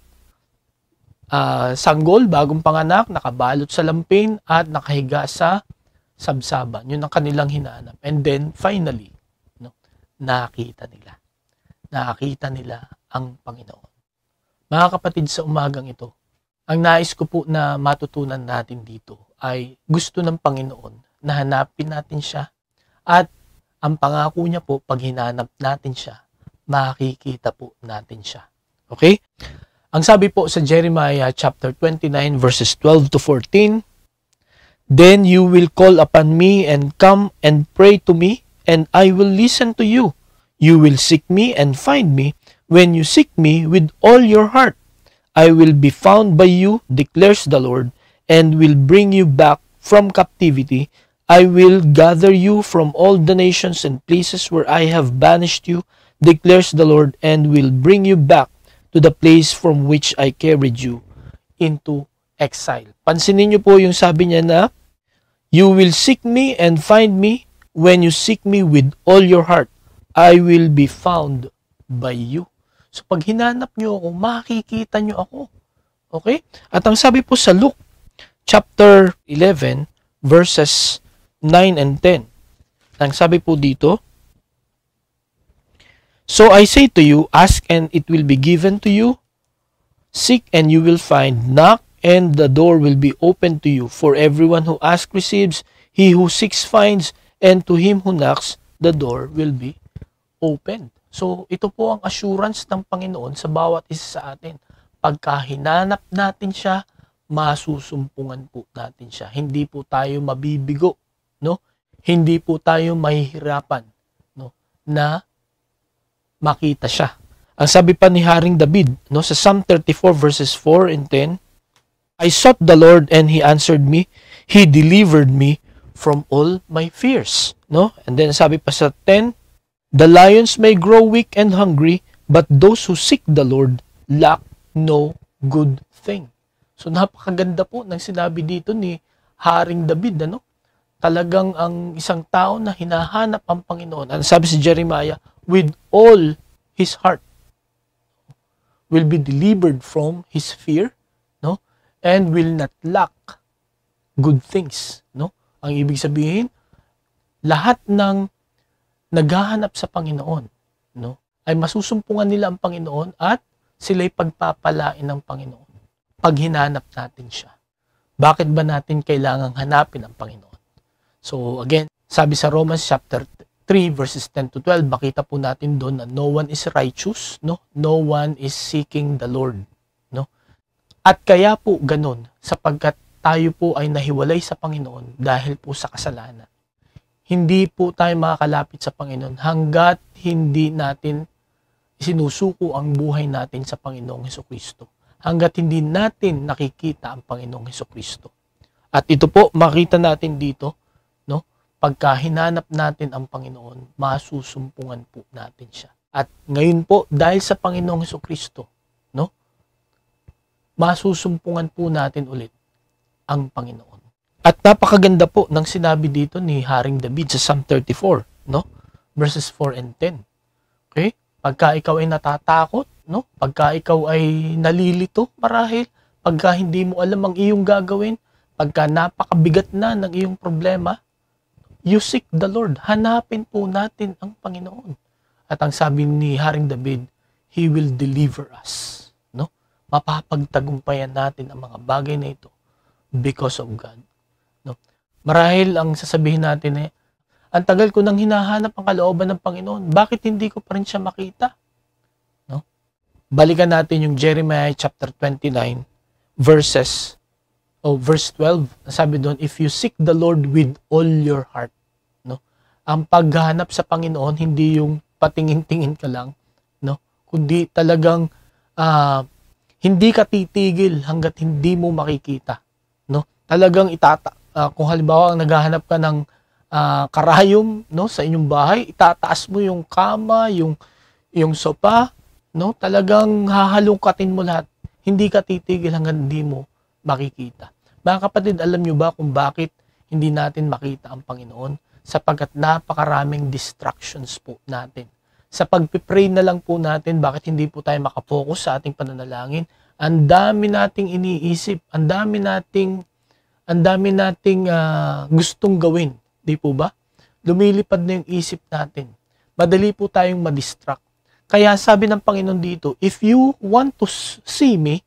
uh, sanggol, bagong panganak, nakabalot sa lampin at nakahiga sa sabsaban. Yun ang kanilang hinanap. And then finally, no, nakita nila. Nakita nila ang Panginoon. Mga kapatid, sa umagang ito, ang nais ko po na matutunan natin dito ay gusto ng Panginoon na hanapin natin siya, at ang pangako niya po, pag hinanap natin siya, makikita po natin siya. Okay? Ang sabi po sa Jeremiah chapter twenty-nine verses twelve to fourteen, then you will call upon me and come and pray to me, and I will listen to you. You will seek me and find me when you seek me with all your heart. I will be found by you, declares the Lord, and will bring you back from captivity. I will gather you from all the nations and places where I have banished you, declares the Lord, and will bring you back to the place from which I carried you into exile. Pansinin niyo po yung sabi niya na You will seek me and find me when you seek me with all your heart. I will be found by you. So pag hinanap nyo ako, makikita nyo ako. Okay? At ang sabi po sa Luke chapter eleven verses nine and ten. Ang sabi po dito, so I say to you, ask and it will be given to you. Seek and you will find. Knock and the door will be opened to you. For everyone who asks receives, he who seeks finds, and to him who knocks, the door will be opened. So ito po ang assurance ng Panginoon sa bawat isa sa atin. Pagka hinanap natin siya, masusumpungan po natin siya. Hindi po tayo mabibigo, no? Hindi po tayo mahihirapan, no, na makita siya. Ang sabi pa ni Haring David, no, sa Psalm thirty-four verses four and ten, I sought the Lord and He answered me. He delivered me from all my fears. No? And then sabi pa sa ten, the lions may grow weak and hungry, but those who seek the Lord lack no good thing. So napakaganda po ng sinabi dito ni Haring David, ano? Talagang ang isang tao na hinahanap ang Panginoon. Ang sabi si Jeremiah, with all his heart will be delivered from his fear, no? And will not lack good things, no? Ang ibig sabihin, lahat ng naghahanap sa Panginoon, no, ay masusumpungan nila ang Panginoon at sila'y pagpapalain ng Panginoon pag hinanap natin siya. Bakit ba natin kailangang hanapin ang Panginoon? So again, sabi sa Romans chapter three verses ten to twelve, makita po natin doon na no one is righteous, no? No one is seeking the Lord, no? At kaya po ganun, sapagkat tayo po ay nahiwalay sa Panginoon dahil po sa kasalanan. Hindi po tayo makakalapit sa Panginoon hanggat hindi natin sinusuko ang buhay natin sa Panginoong Hesukristo. Hanggat hindi natin nakikita ang Panginoong Hesukristo. At ito po, makita natin dito, no? Pagka hinanap natin ang Panginoon, masusumpungan po natin siya. At ngayon po, dahil sa Panginoong Hesukristo, no? Masusumpungan po natin ulit ang Panginoon. At napakaganda po ng sinabi dito ni Haring David sa Psalm thirty-four, no? Verses four and ten. Okay? Pagka ikaw ay natatakot, no? Pagka ikaw ay nalilito marahil, pagka hindi mo alam ang iyong gagawin, pagka napakabigat na ng iyong problema, you seek the Lord. Hanapin po natin ang Panginoon. At ang sabi ni Haring David, He will deliver us, no? Mapapagtagumpayan natin ang mga bagay na ito because of God. No? Marahil ang sasabihin natin eh, ang tagal ko nang hinahanap ang kalooban ng Panginoon, bakit hindi ko pa rin siya makita? No? Balikan natin yung Jeremiah chapter twenty-nine verses oh, verse twelve. Sabi doon, if you seek the Lord with all your heart. No? Ang paghahanap sa Panginoon, hindi yung patingin-tingin ka lang, no? Kundi talagang uh, hindi ka titigil hanggat hindi mo makikita. No? Talagang itata uh, kung halimbawa ang naghahanap ka ng uh, karayom, no, sa inyong bahay, itataas mo yung kama, yung yung sopa, no? Talagang hahalungkatin mo lahat. Hindi ka titigil hanggang hindi mo makikita. Mga kapatid, alam nyo ba kung bakit hindi natin makita ang Panginoon? Sapagkat napakaraming distractions po natin. Sa pagpipray na lang po natin, bakit hindi po tayo makapokus sa ating pananalangin? Ang dami nating iniisip, ang dami nating ang dami nating uh, gustong gawin, di po ba? Lumilipad na yung isip natin. Madali po tayong madistract. Kaya sabi ng Panginoon dito, if you want to see me,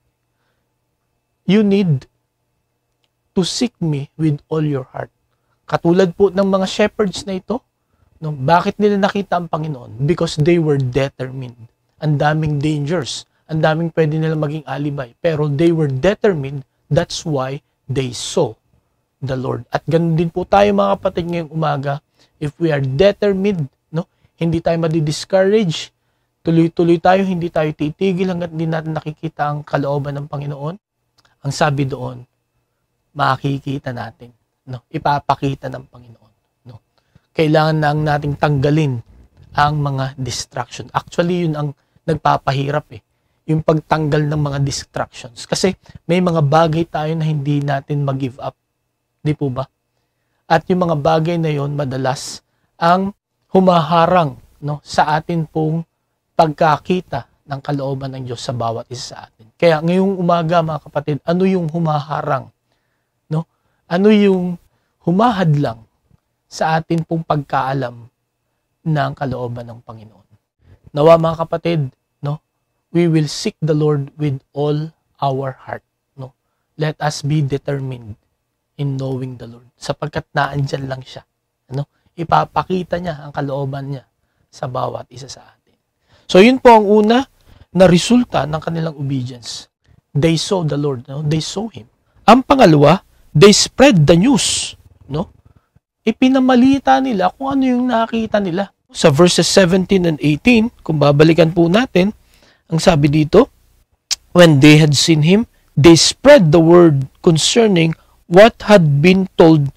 you need to seek me with all your heart. Katulad po ng mga shepherds na ito, no, bakit nila nakita ang Panginoon? Because they were determined. Ang daming dangers, ang daming pwede nila maging alibay. Pero they were determined, that's why they saw the Lord. At ganun din po tayo mga kapatid ngayong umaga, if we are determined, no, hindi tayo madi-discourage, tuloy-tuloy tayo, hindi tayo titigil hanggat hindi natin nakikita ang kalooban ng Panginoon. Ang sabi doon, makikita natin, no, ipapakita ng Panginoon, no. Kailangan lang nating tanggalin ang mga distraction. Actually, yun ang nagpapahirap eh. Yung pagtanggal ng mga distractions. Kasi may mga bagay tayo na hindi natin mag-give up. Di po ba? At yung mga bagay na yon madalas ang humaharang, no, sa atin pong pagkakita ng kalooban ng Diyos sa bawat isa sa atin. Kaya ngayong umaga mga kapatid, ano yung humaharang? No? Ano yung humahadlang sa atin pong pagkaalam ng kalooban ng Panginoon? Nawa mga kapatid, no, we will seek the Lord with all our heart. No? Let us be determined in knowing the Lord. Sapagkat naandyan lang siya. Ano? Ipapakita niya ang kalooban niya sa bawat isa sa atin. So yun po ang una na resulta ng kanilang obedience. They saw the Lord, no? They saw Him. Ang pangalawa, they spread the news, no? Ipinamalita nila kung ano yung nakita nila. Sa verses seventeen and eighteen, kung babalikan po natin, ang sabi dito, when they had seen Him, they spread the word concerning what had been told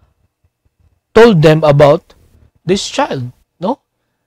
told them about this child, no?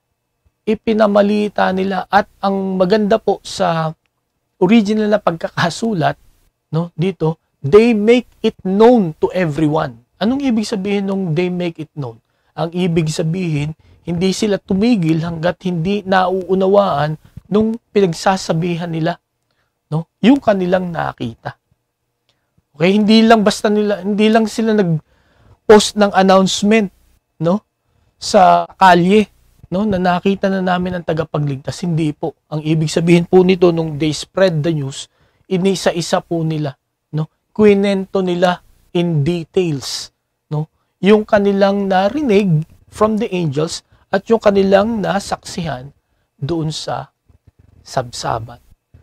Ipinamalita nila, at ang maganda po sa original na pagkakasulat, no, dito, they make it known to everyone. Anong ibig sabihin nung they make it known? Ang ibig sabihin, hindi sila tumigil hanggat hindi nauunawaan nung pinagsasabihan nila, no, yung kanilang nakita. Okay, hindi lang basta nila, hindi lang sila nag-post ng announcement, no, sa kalye, no, na nakita na namin ang tagapagligtas. Hindi po. Ang ibig sabihin po nito nung they spread the news, inisa-isa po nila, no, kwento nila in details, no, yung kanilang narinig from the angels at yung kanilang nasaksihan doon sa sabsabat.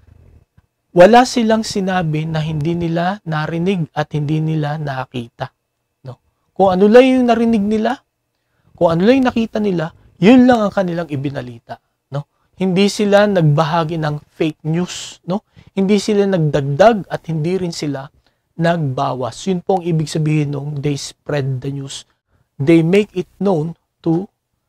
Wala silang sinabi na hindi nila narinig at hindi nila nakita, no. Kung ano lang yung narinig nila, kung ano lang yung nakita nila, yun lang ang kanilang ibinalita, no. Hindi sila nagbahagi ng fake news, no. Hindi sila nagdagdag at hindi rin sila nagbawas. Yun po ang ibig sabihin nung they spread the news. They make it known to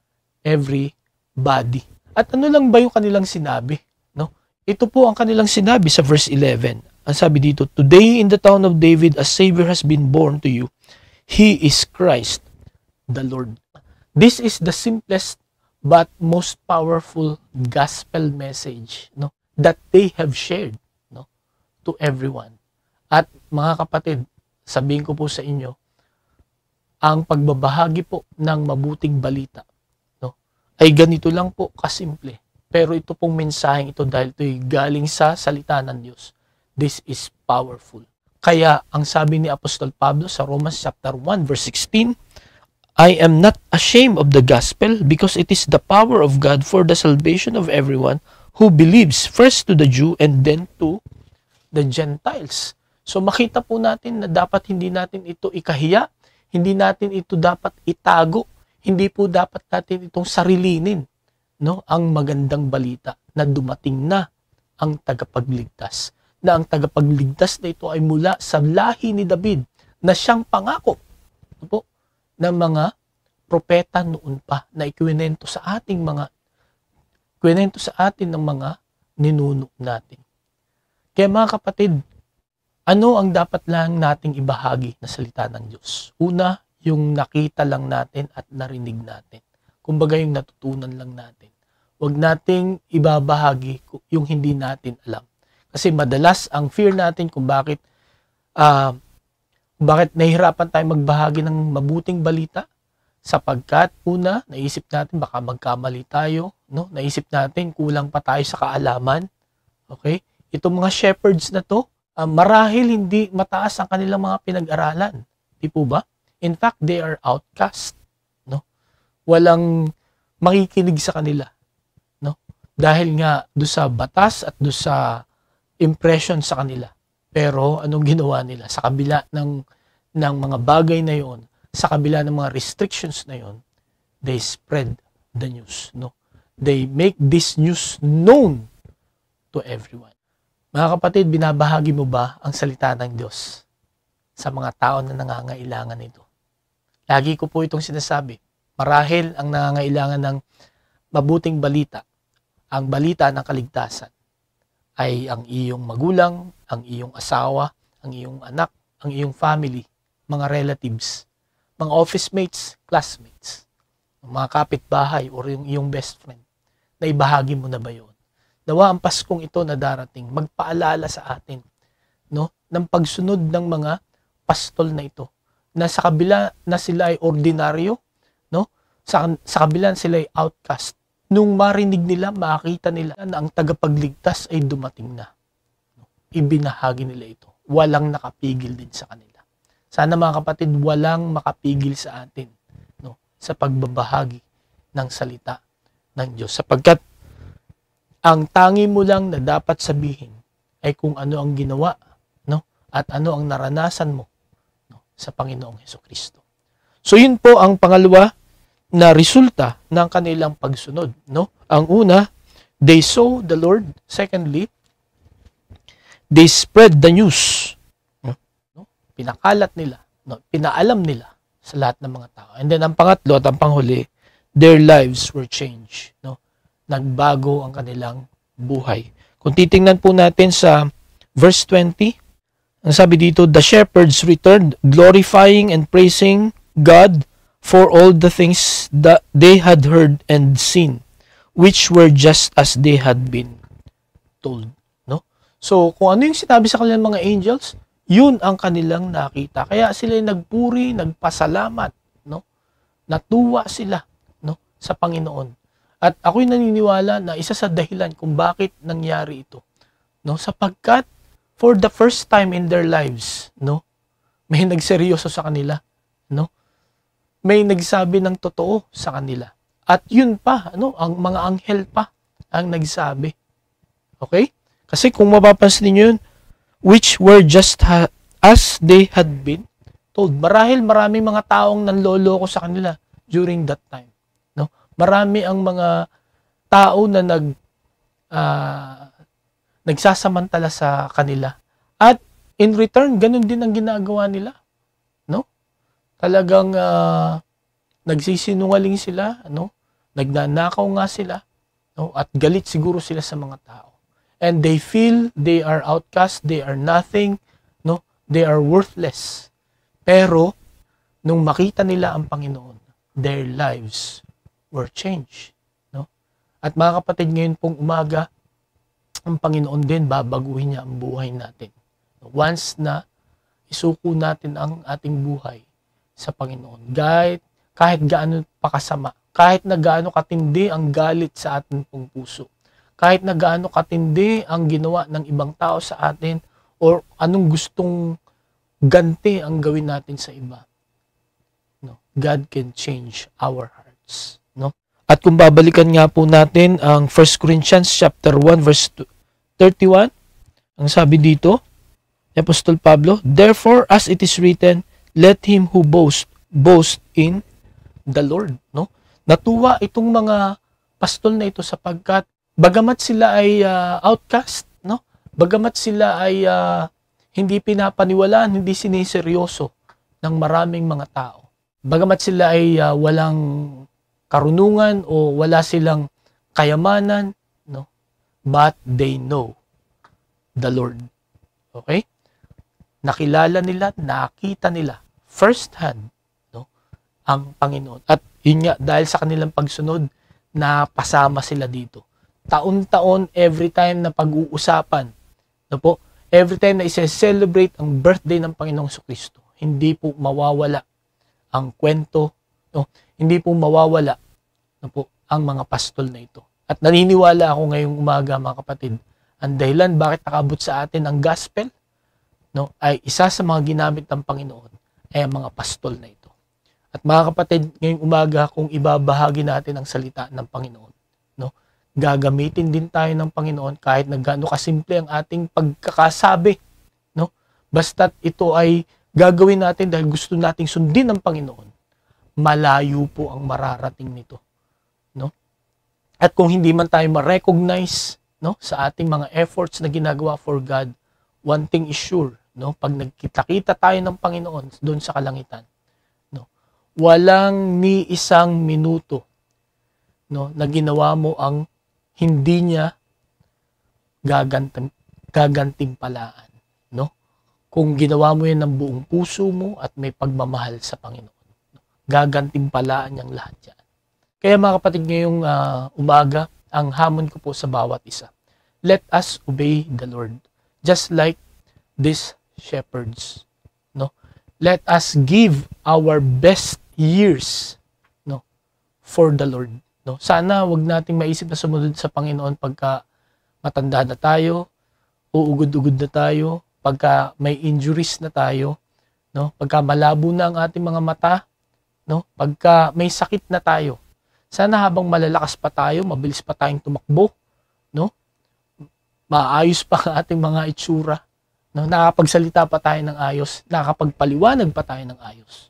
everybody. At ano lang ba yung kanilang sinabi? No? Ito po ang kanilang sinabi sa verse eleven. Ang sabi dito, today in the town of David, a Savior has been born to you. He is Christ, the Lord. This is the simplest but most powerful gospel message, no, that they have shared, no, to everyone. At mga kapatid, sabihin ko po sa inyo, ang pagbabahagi po ng mabuting balita, no, ay ganito lang po kasimple. Pero ito pong mensaheng ito, dahil ito'y galing sa salita ng Diyos, this is powerful. Kaya ang sabi ni Apostol Pablo sa Romans chapter one verse sixteen, I am not ashamed of the gospel because it is the power of God for the salvation of everyone who believes, first to the Jew and then to the Gentiles. So makita po natin na dapat hindi natin ito ikahiya, hindi natin ito dapat itago, hindi po dapat natin itong sarilinin, no, ang magandang balita na dumating na ang tagapagligtas, na ang tagapagligtas na ito ay mula sa lahi ni David, na siyang pangako, no po, ng mga propeta noon pa, na ikwinento sa ating mga ikwinento sa atin ng mga ninuno natin. Kaya mga kapatid, ano ang dapat lang nating ibahagi na salita ng Diyos? Una, yung nakita lang natin at narinig natin. Kumbaga yung natutunan lang natin. Huwag nating ibabahagi yung hindi natin alam. Kasi madalas ang fear natin kung bakit uh, kung bakit nahihirapan tayo magbahagi ng mabuting balita, sapagkat una, naisip natin baka magkamali tayo, no? Naisip natin kulang pa tayo sa kaalaman. Okay? Itong mga shepherds na to, uh, marahil hindi mataas ang kanilang mga pinag-aralan. Di po ba? In fact, they are outcast, no? Walang makikinig sa kanila, no? Dahil nga do sa batas at do sa impression sa kanila. Pero anong ginawa nila sa kabila ng ng mga bagay na yon, sa kabila ng mga restrictions na yon, they spread the news, no? They make this news known to everyone. Mga kapatid, binabahagi mo ba ang salita ng Diyos sa mga tao na nangangailangan nito? Lagi ko po itong sinasabi. Marahil ang nangangailangan ng mabuting balita, ang balita ng kaligtasan, ay ang iyong magulang, ang iyong asawa, ang iyong anak, ang iyong family, mga relatives. mga office mates, classmates, mga kapitbahay, o yung iyong best friend, na ibahagi mo na ba yun? Nawa ang Paskong ito na darating, magpaalala sa atin, no, ng pagsunod ng mga pastol na ito, na sa kabila na sila ay ordinaryo, no, sa, sa kabila na sila ay outcast, nung marinig nila, makita nila na ang tagapagligtas ay dumating na, no, ibinahagi nila ito. Walang nakapigil din sa kanila. Sana mga kapatid, walang makapigil sa atin, no, sa pagbabahagi ng salita ng Diyos. Sapagkat ang tangi mo lang na dapat sabihin ay kung ano ang ginawa, no, at ano ang naranasan mo, no, sa Panginoong Hesukristo. So yun po ang pangalawa na resulta ng kanilang pagsunod, no? Ang una, they saw the Lord. Secondly, they spread the news. No? Pinakalat nila, no? Pinaalam nila sa lahat ng mga tao. And then ang pangatlo at ang panghuli, their lives were changed, no? Nagbago ang kanilang buhay. Kung titingnan po natin sa verse twenty, ang sabi dito, the shepherds returned, glorifying and praising God for all the things that they had heard and seen, which were just as they had been told. No? So, kung ano yung sinabi sa kanilang mga angels, yun ang kanilang nakita. Kaya sila nagpuri, nagpasalamat, no? Natuwa sila, no, sa Panginoon. At ako'y naniniwala na isa sa dahilan kung bakit nangyari ito, no, sapagkat for the first time in their lives, no, may nagseryoso sa kanila, no, may nagsabi ng totoo sa kanila. At yun pa, ano, ang mga anghel pa ang nagsabi. Okay? Kasi kung mapapansin niyo yun, which were just ha- as they had been told. Marahil maraming mga taong nanloloko sa kanila during that time. No? Marami ang mga tao na nag uh, nagsasamantala sa kanila. At in return, ganun din ang ginagawa nila. No? Talagang uh, nagsisinungaling sila, no? Nagnanakaw nga sila, no? At galit siguro sila sa mga tao. And they feel they are outcast, they are nothing, no? They are worthless. Pero nung makita nila ang Panginoon, their lives were changed, no? At mga kapatid, ngayon pong umaga, ang Panginoon din babaguhin niya ang buhay natin. Once na isuko natin ang ating buhay sa Panginoon, kahit kahit gaano pa kasama, kahit na gaano katindi ang galit sa ating pong puso, kahit na gaano katindi ang ginawa ng ibang tao sa atin, or anong gustong ganti ang gawin natin sa iba, no, God can change our hearts, no? At kung babalikan nga po natin ang First Corinthians chapter one verse thirty-one, ang sabi dito ni Apostol Pablo, therefore as it is written, let him who boast boast in the Lord, no? Natuwa itong mga pastol na ito sapagkat bagamat sila ay uh, outcast, no? Bagamat sila ay uh, hindi pinapaniwalaan, hindi siniseryoso ng maraming mga tao. Bagamat sila ay uh, walang karunungan o wala silang kayamanan, no? But they know the Lord. Okay? Nakilala nila, nakita nila first hand, no, ang Panginoon. At yun nga, dahil sa kanilang pagsunod, napasama sila dito. Taon-taon, every time na pag-uusapan, no po, every time na i-celebrate ang birthday ng Panginoong Jesucristo, hindi po mawawala ang kwento, no, hindi po mawawala, no po, ang mga pastol na ito. At naniniwala ako ngayong umaga, mga kapatid, ang dahilan bakit nakabot sa atin ang gospel, no, ay isa sa mga ginamit ng Panginoon ay ang mga pastol na ito. At mga kapatid, ngayong umaga, kung ibabahagi natin ang salita ng Panginoon, no, gagamitin din tayo ng Panginoon kahit na gaano kasimple ang ating pagkakasabi, no? Basta't ito ay gagawin natin dahil gusto nating sundin ng Panginoon, malayo po ang mararating nito, no? At kung hindi man tayo ma-recognize, no, sa ating mga efforts na ginagawa for God, one thing is sure, no, pag nagkita-kita tayo ng Panginoon doon sa kalangitan, no, walang ni isang minuto, no, na ginawa mo ang hindi niya gagantim, gagantimpalaan, no? Kung ginawa mo yan ng buong puso mo at may pagmamahal sa Panginoon, gagantimpalaan niyang lahat yan. Kaya mga kapatid, ngayong uh, umaga, ang hamon ko po sa bawat isa. Let us obey the Lord. Just like these shepherds. No? Let us give our best years, no, for the Lord. No? Sana wag nating maisip na sumunod sa Panginoon pagka matanda na tayo, uugod-ugod na tayo, pagka may injuries na tayo, no? Pagka malabo na ang ating mga mata, no? Pagka may sakit na tayo. Sana habang malalakas pa tayo, mabilis pa tayong tumakbo, no? Maayos pa ang ating mga itsura, no? Nakakapagsalita pa tayo ng ayos, nakakapagpaliwanag pa tayo ng ayos.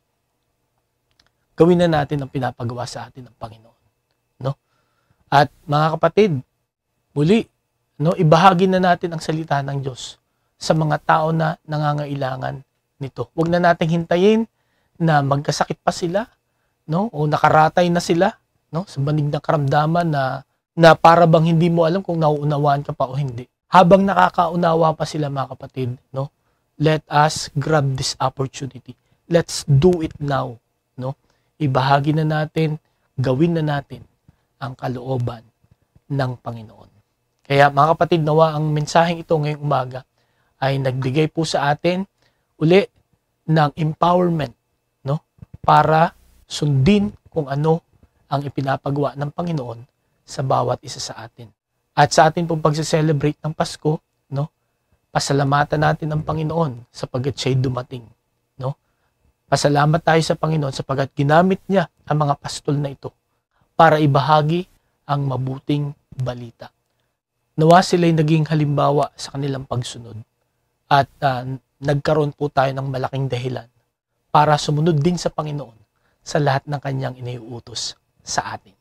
Gawin na natin ang pinapagawa sa atin ng Panginoon, no? At mga kapatid, muli, no, ibahagi na natin ang salita ng Diyos sa mga tao na nangangailangan nito. Huwag na nating hintayin na magkasakit pa sila, no, o nakaratay na sila, no, sa banig ng karamdaman na na para bang hindi mo alam kung nauunawaan ka pa o hindi. Habang nakakaunawa pa sila, mga kapatid, no, let us grab this opportunity. Let's do it now, no. Ibahagi na natin, gawin na natin ang kalooban ng Panginoon. Kaya mga kapatid, nawa ang mensaheng ito ngayong umaga ay nagbigay po sa atin uli ng empowerment, no, para sundin kung ano ang ipinapagawa ng Panginoon sa bawat isa sa atin. At sa atin pong pagse-celebrate ng Pasko, no, pasalamatan natin ang Panginoon sapagkat siya'y dumating, no. Pasalamat tayo sa Panginoon sapagkat ginamit niya ang mga pastol na ito para ibahagi ang mabuting balita. Nawa sila'y naging halimbawa sa kanilang pagsunod at uh, nagkaroon po tayo ng malaking dahilan para sumunod din sa Panginoon sa lahat ng kanyang iniuutos sa atin.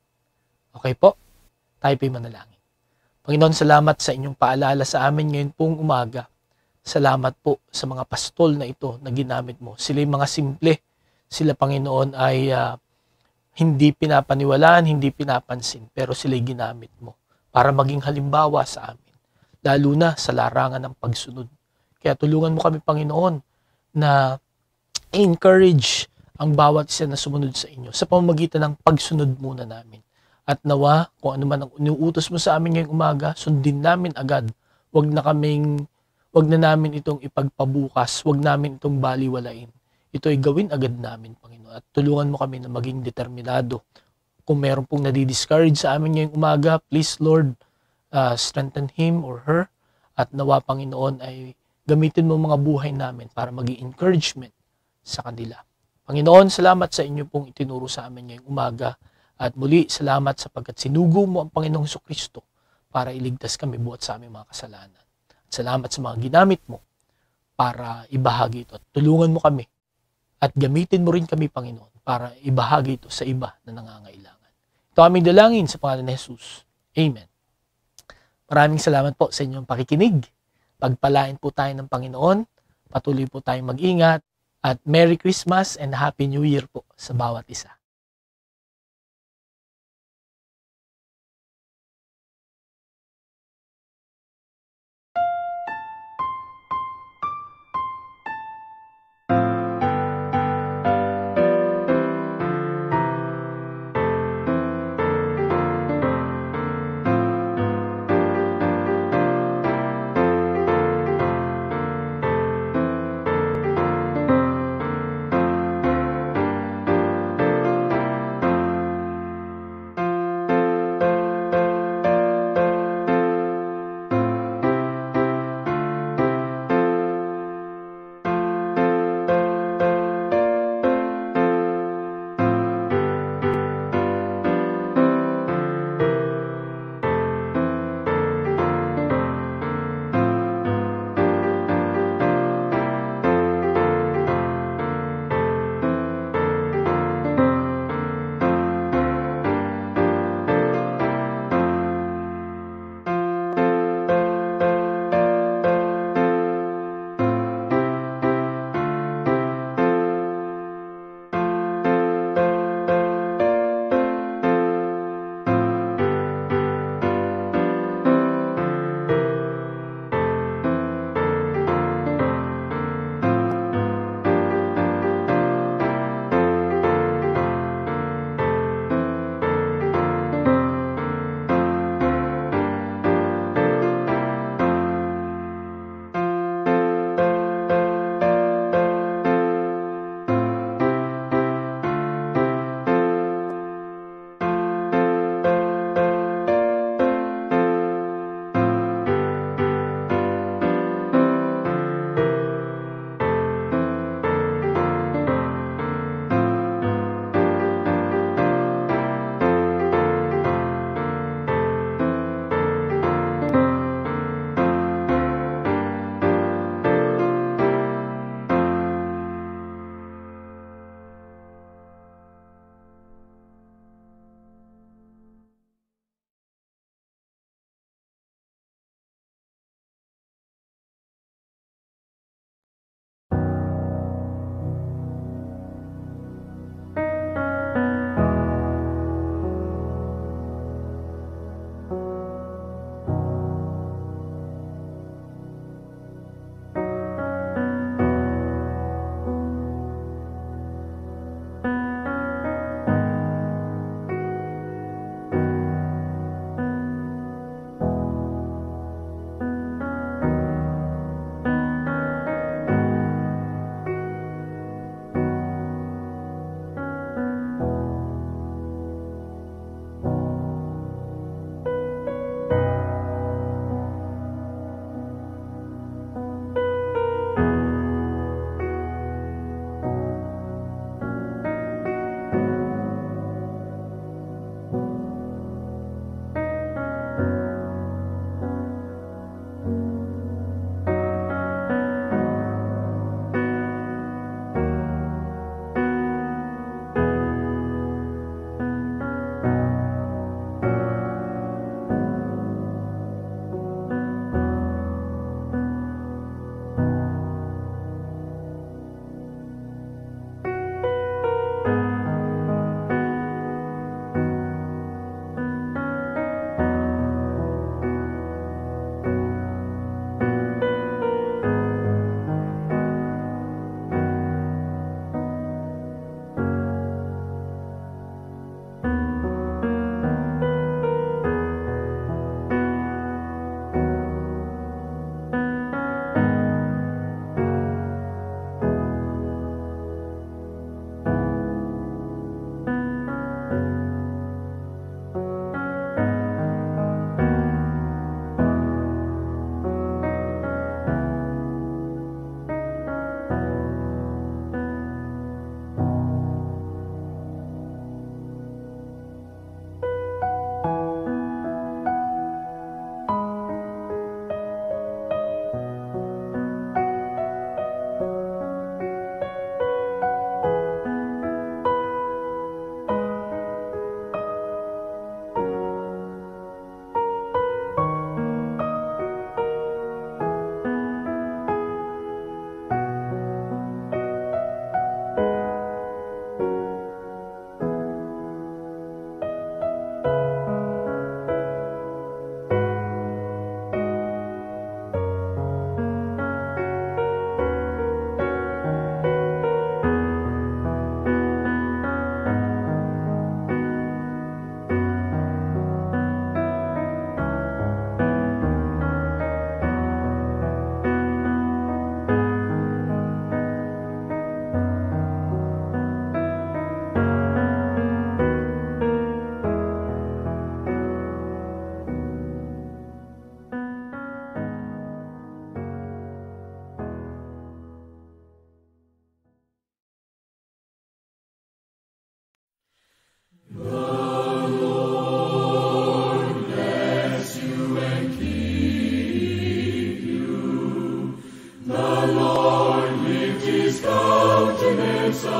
Okay po? Tayo po'y manalangin. Panginoon, salamat sa inyong paalala sa amin ngayon pong umaga. Salamat po sa mga pastol na ito na ginamit mo. Sila'y mga simple. Sila, Panginoon, ay uh, hindi pinapaniwalaan, hindi pinapansin, pero sila'y ginamit mo para maging halimbawa sa amin, lalo na sa larangan ng pagsunod. Kaya tulungan mo kami, Panginoon, na encourage ang bawat isa na sumunod sa inyo sa pamamagitan ng pagsunod muna namin. At nawa, kung ano man ang inuutos mo sa amin ngayong umaga, sundin namin agad. Huwag na kaming, huwag na namin itong ipagpabukas, huwag namin itong baliwalain. Ito ay gawin agad namin, Panginoon. At tulungan mo kami na maging determinado. Kung meron pong nadi-discourage sa amin ngayong umaga, please, Lord, uh, strengthen him or her. At nawa, Panginoon, ay gamitin mo mga buhay namin para maging encouragement sa kanila. Panginoon, salamat sa inyo pong itinuro sa amin ngayong umaga. At muli, salamat sapagkat sinugo mo ang Panginoong Jesucristo para iligtas kami buhat sa aming mga kasalanan. At salamat sa mga ginamit mo para ibahagi ito. At tulungan mo kami. At gamitin mo rin kami, Panginoon, para ibahagi ito sa iba na nangangailangan. Ito aming dalangin sa pangalan ni Jesus. Amen. Maraming salamat po sa inyong pakikinig. Pagpalain po tayo ng Panginoon. Patuloy po tayong mag-ingat. At Merry Christmas and Happy New Year po sa bawat isa.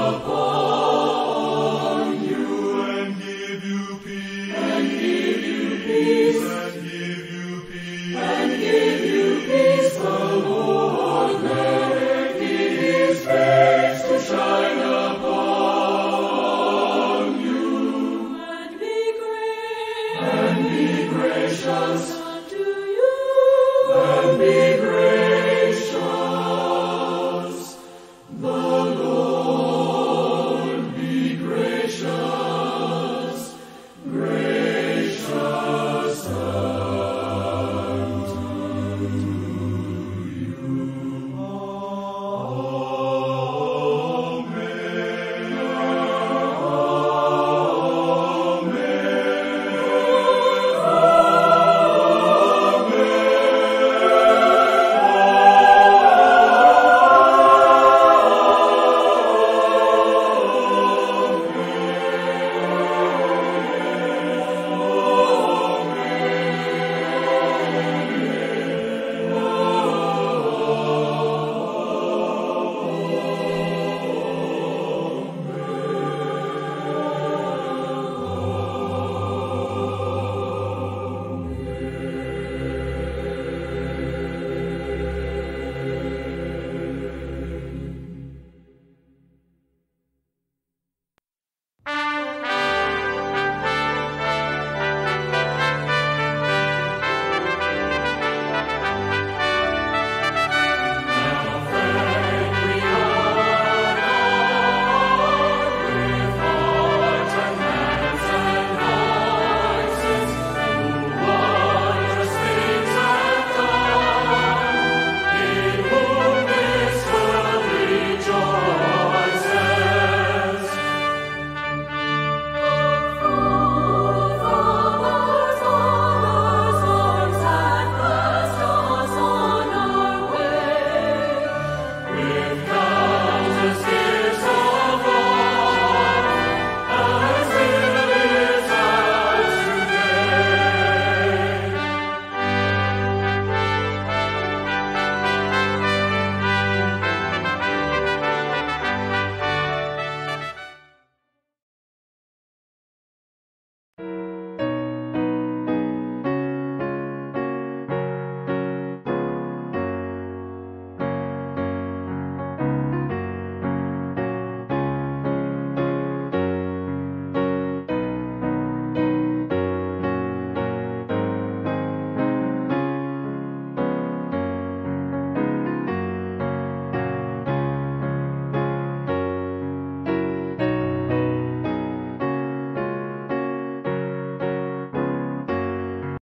the voice